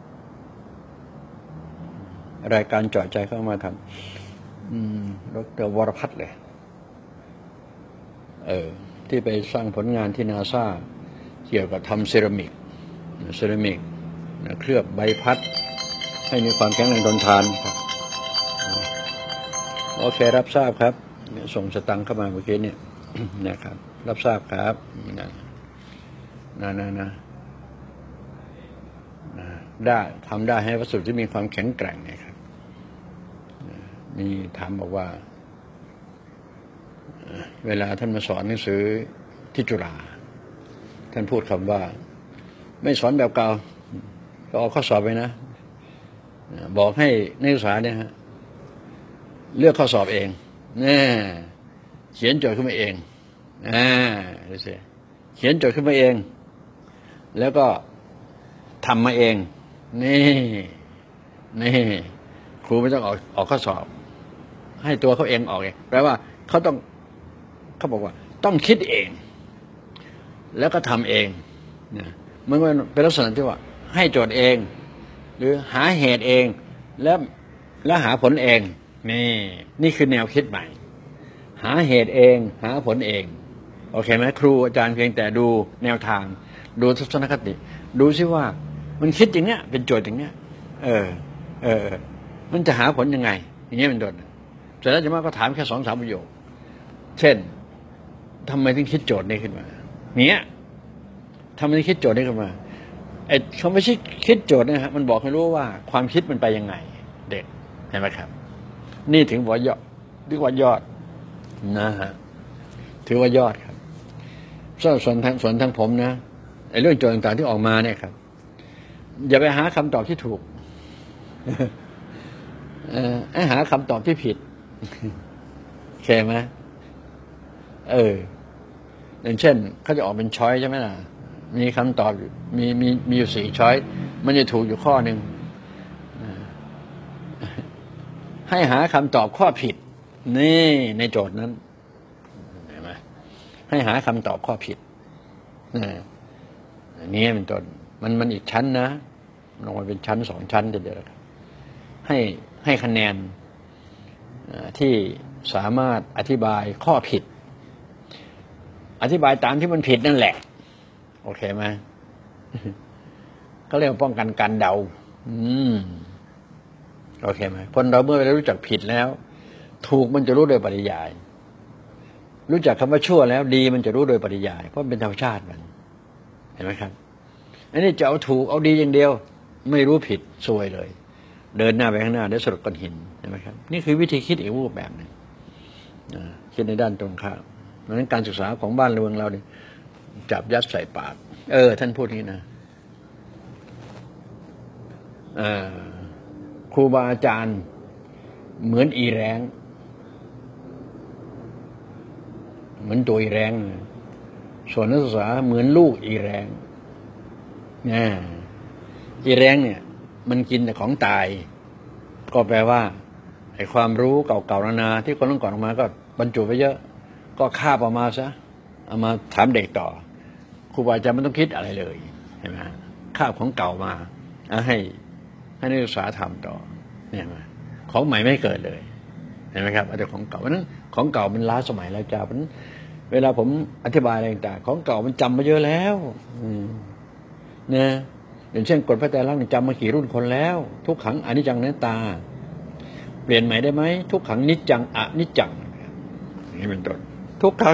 รายการเจาะใจเข้ามาทำอืมดร.วรพัฒน์เลยเออที่ไปสร้างผลงานที่นาซาเกี่ยวกับทำเซรามิกเซรามิกเคลือบใบพัดให้มีความแข็งแรงทนทานครับโอเครับทราบครับส่งสตังค์เข้ามาเมื่อกี้เนี่ยนะครับรับทราบครับนะนะนะนะได้ทำได้ให้วัสดุที่มีความแข็งแกร่งนะครับมีถามบอกว่าเวลาท่านมาสอนหนังสือที่จุฬาท่านพูดคำว่าไม่สอนแบบเก่าก็เอาข้อสอบไปนะบอกให้นักศึกษาเนี่ยฮะเลือกข้อสอบเองแน่เขียนโจทย์ขึ้นมาเองอ่าดูสิเขียนโจทย์ขึ้นมาเองแล้วก็ทำมาเองนี่นี่ครูไม่ต้องออกออกข้อสอบให้ตัวเขาเองออกเองแปลว่าเขาต้องเขาบอกว่าต้องคิดเองแล้วก็ทำเองนะมันเป็นลักษณะที่ว่าให้โจทย์เองหรือหาเหตุเองแล้วแล้วหาผลเองนี่นี่คือแนวคิดใหม่หาเหตุเองหาผลเองโอเคไหมครูอาจารย์เพียงแต่ดูแนวทางดูทัศนคติดูซิว่ามันคิดอย่างเนี้ยเป็นโจทย์อย่างเนี้ยเออเออมันจะหาผลยังไงอย่างเงี้ยเป็นต้นเสร็จแล้วจะมาก็ถามแค่สองสามประโยคเช่นทำไมถึงคิดโจทย์นี้ขึ้นมาเนี้ยทำไมถึงคิดโจทย์นี้ขึ้นมาไอ้เขาไม่ใช่คิดโจทย์นะฮะมันบอกให้รู้ว่าความคิดมันไปยังไงเด็กเห็นไหมครับนี่ถึงว่ายอดถือว่ายอดนะฮะถือว่ายอดครับส่วนส่วนทางส่วนทางผมนะไอ้เรื่องโจทย์ต่างๆที่ออกมาเนี่ยครับอย่าไปหาคำตอบที่ถูกเออไอ้หาคำตอบที่ผิดใช่ไหมเอออย่างเช่นเขาจะออกเป็นช้อยใช่ไหมล่ะมีคำตอบมีมีมีอยู่สี่ช้อยมันจะถูกอยู่ข้อหนึ่งให้หาคำตอบข้อผิดนี่ในโจทย์นั้นเห็นไหมให้หาคำตอบข้อผิดนี่เป็นต้นมันมันอีกชั้นนะลงมาเป็นชั้นสองชั้นเดียวๆให้ให้คะแนนที่สามารถอธิบายข้อผิดอธิบายตามที่มันผิดนั่นแหละโอเคไหมเขาเรียกว่าป้องกันการเดาอืมโอเคไหมคนเราเมื่อเรารู้จักผิดแล้วถูกมันจะรู้โดยปริยายรู้จักคำว่าชั่วแล้วดีมันจะรู้โดยปริยายเพราะเป็นธรรมชาติมันเห็นไหมครับอันนี้จะเอาถูกเอาดีอย่างเดียวไม่รู้ผิดซวยเลยเดินหน้าไปข้างหน้าได้สลดก้อนหินเห็นไหมครับนี่คือวิธีคิดอีกรูปแบบหนึ่งคิดในด้านตรงข้ามเพราะฉะนั้นการศึกษาของบ้านเมืองเราเนี่ยจับยัดใส่ปากเออท่านพูดนี้นะครูบาอาจารย์เหมือนอีแรงเหมือนตัวอีแรงส่วนนักศึกษาเหมือนลูกอีแรงเนี่ยอีแรงเนี่ยมันกินแต่ของตายก็แปลว่าไอ้ความรู้เก่าๆนานาที่คนต้องก่อนออกมาก็บรรจุไปเยอะก็คาบออกมาซะเอามาถามเด็กต่อครูบาอาจารย์ไม่ต้องคิดอะไรเลยเห็นไหมคาบของเก่ามาให้ให้นักศึกษาทำต่อเนี่ยมาของใหม่ไม่เกิดเลยเห็นไหมครับแต่ของเก่าเพราะนั้นของเก่ามันล้าสมัยแล้วจ้าเพราะนั้นเวลาผมอธิบายอะไรต่างๆของเก่ามันจำมาเยอะแล้วเนี่ยอย่างเช่นกฎพระไตรลักษณ์จำมากี่รุ่นคนแล้วทุกขังอนิจจังนัตตาเปลี่ยนใหม่ได้ไหมทุกขังนิจจังอนิจจังนี่เป็นต้นทุกขัง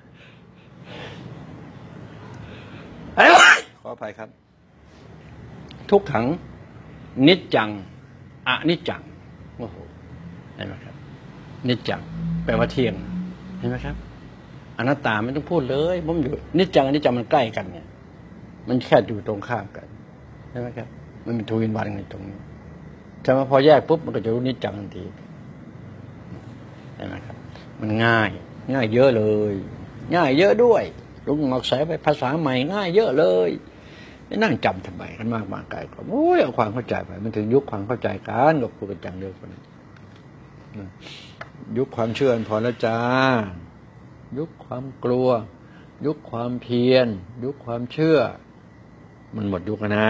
ขออภัยครับทุกขังนิจจังอนิจจังโอ้โหเห็นไหมครับนิจจังแปลว่าเที่ยงเห็นไหมครับอนัตตาไม่ต้องพูดเลยผมอยู่นิจจังอนิจจังมันใกล้กันเนี่ยมันแค่อยู่ตรงข้ามกันใช่ไหมครับมันมีทูอินวันในตรงนี้แต่ว่าพอแยกปุ๊บมันก็จะรู้นิจจังทันทีใช่ไหมครับมันง่ายง่ายเยอะเลยง่ายเยอะด้วยลุงออกสายไปภาษาใหม่ง่ายเยอะเลยนั่งจำทำไมกันมากมากไกลก็โอ้ยเอาความเข้าใจไปมันถึงยุคความเข้าใจกันกับครูกันจังเดียวกันยุคความเชื่อพอแล้วจ้ายุคความกลัวยุคความเพียรยุคความเชื่อมันหมดยุคนะ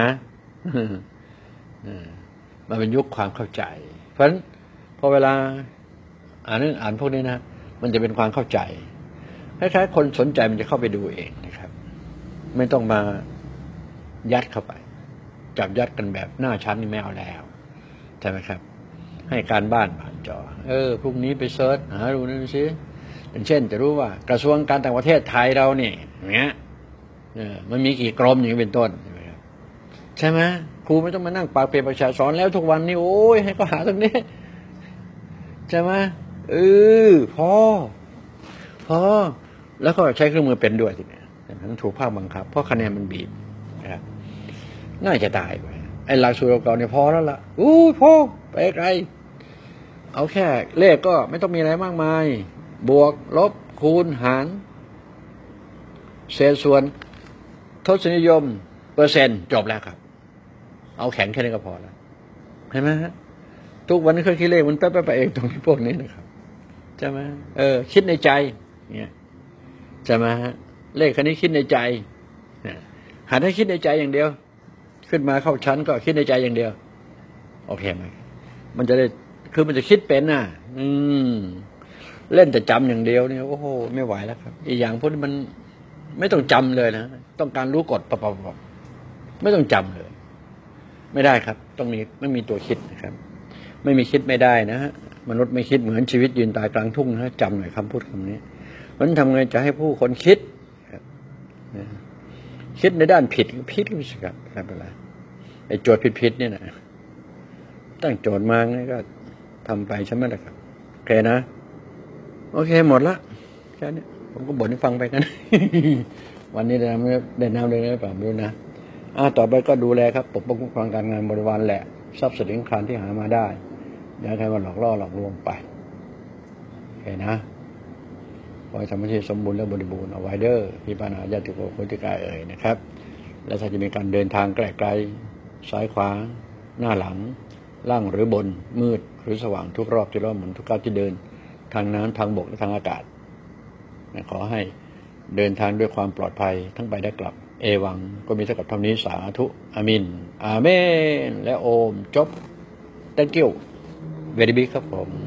มันเป็นยุคความเข้าใจเพราะฉะนั้นพอเวลาอ่านอ่านพวกนี้นะมันจะเป็นความเข้าใจคล้ายๆคนสนใจมันจะเข้าไปดูเองนะครับไม่ต้องมายัดเข้าไปจับยัดกันแบบหน้าชั้นนี่ไม่เอาแล้วใช่ไหมครับให้การบ้านผ่านจอเออพรุ่งนี้ไปเซิร์ชหาดูนั่นสิอย่างเช่นจะรู้ว่ากระทรวงการต่างประเทศไทยเราเนี่ยอย่างเงี้ยเออมันมีกี่กรมอย่างนี้เป็นต้นใช่ไหมครับใช่ไหมครูไม่ต้องมานั่งปากเปียกประชาสอนแล้วทุกวันนี้โอ้ยให้ก็หาตรงนี้ใช่ไหมเออพอพอแล้วก็ใช้เครื่องมือเป็นด้วยทีนี้มันถูกภาคบังคับเพราะคะแนนมันบีบนะครับน่าจะตายไปไอ้หลักสูตรเก่าเนี่ยพอแล้วล่ะอู้พอไปไกลเอาแค่เลขก็ไม่ต้องมีอะไรมากมายบวกลบคูณหารเศษส่วนทศนิยมเปอร์เซ็นต์จบแล้วครับเอาแข็งแค่นี้ก็พอแล้วเห็นไหมฮะทุกวันนี้เคยคิดเลขมันแป๊บๆไปเองตรงที่พวกนี้นะครับใช่ไหมเออคิดในใจเนี่ยใช่ไหมฮะเลขคันนี้คิดในใจหัดให้คิดในใจอย่างเดียวขึ้นมาเข้าชั้นก็คิดในใจอย่างเดียวโอเคไหมมันจะได้คือมันจะคิดเป็นน่ะ อืมเล่นแต่จำอย่างเดียวเนี่ยโอ้โหไม่ไหวแล้วครับอีกอย่างพวกนี้มันไม่ต้องจำเลยนะต้องการรู้กฎปับๆไม่ต้องจำเลย ไม่ได้ครับต้องมีไม่มีตัวคิดนะครับไม่มีคิดไม่ได้นะฮะมนุษย์ไม่คิดเหมือนชีวิตยืนตายกลางทุ่งนะจำหน่อยคำพูดคำนี้มันทำไงจะให้ผู้คนคิดคิดในด้านผิดผิดก็ไม่ใช่ครับไม่เป็นไรไอ้โจทย์ผิดๆเนี่ยนะตั้งโจทย์มาไงก็ทำไปใช่ไหมล่ะครับโอเคนะโอเคหมดละแค่นี้ผมก็บ่นให้ฟังไปกัน วันนี้ได้นำได้นำเลยนะป่าไม่รู้นะอ่าต่อไปก็ดูแลครับปกป้องคุ้มครองการงานบริวารแหละทรัพย์สินคลานที่หามาได้อย่าใครมาหลอกล่อหลอกลวงไปโอเคนะขอให้ทำหน้าที่สมบูรณ์และบริบูรณ์เอาไว้เด้อพี่ปานาญาติโกโหติกายเอ่ยนะครับและถ้าจะมีการเดินทางไกลๆซ้ายขวาหน้าหลังล่างหรือบนมืดหรือสว่างทุกรอบที่รอบหมุนทุกก้าวที่เดินทางน้ำทางบกและทางอากาศขอให้เดินทางด้วยความปลอดภัยทั้งไปและกลับเอวังก็มีเท่ากับเท่านี้สาธุอามินอาเมนและโอมจบ thank you very big ครับผม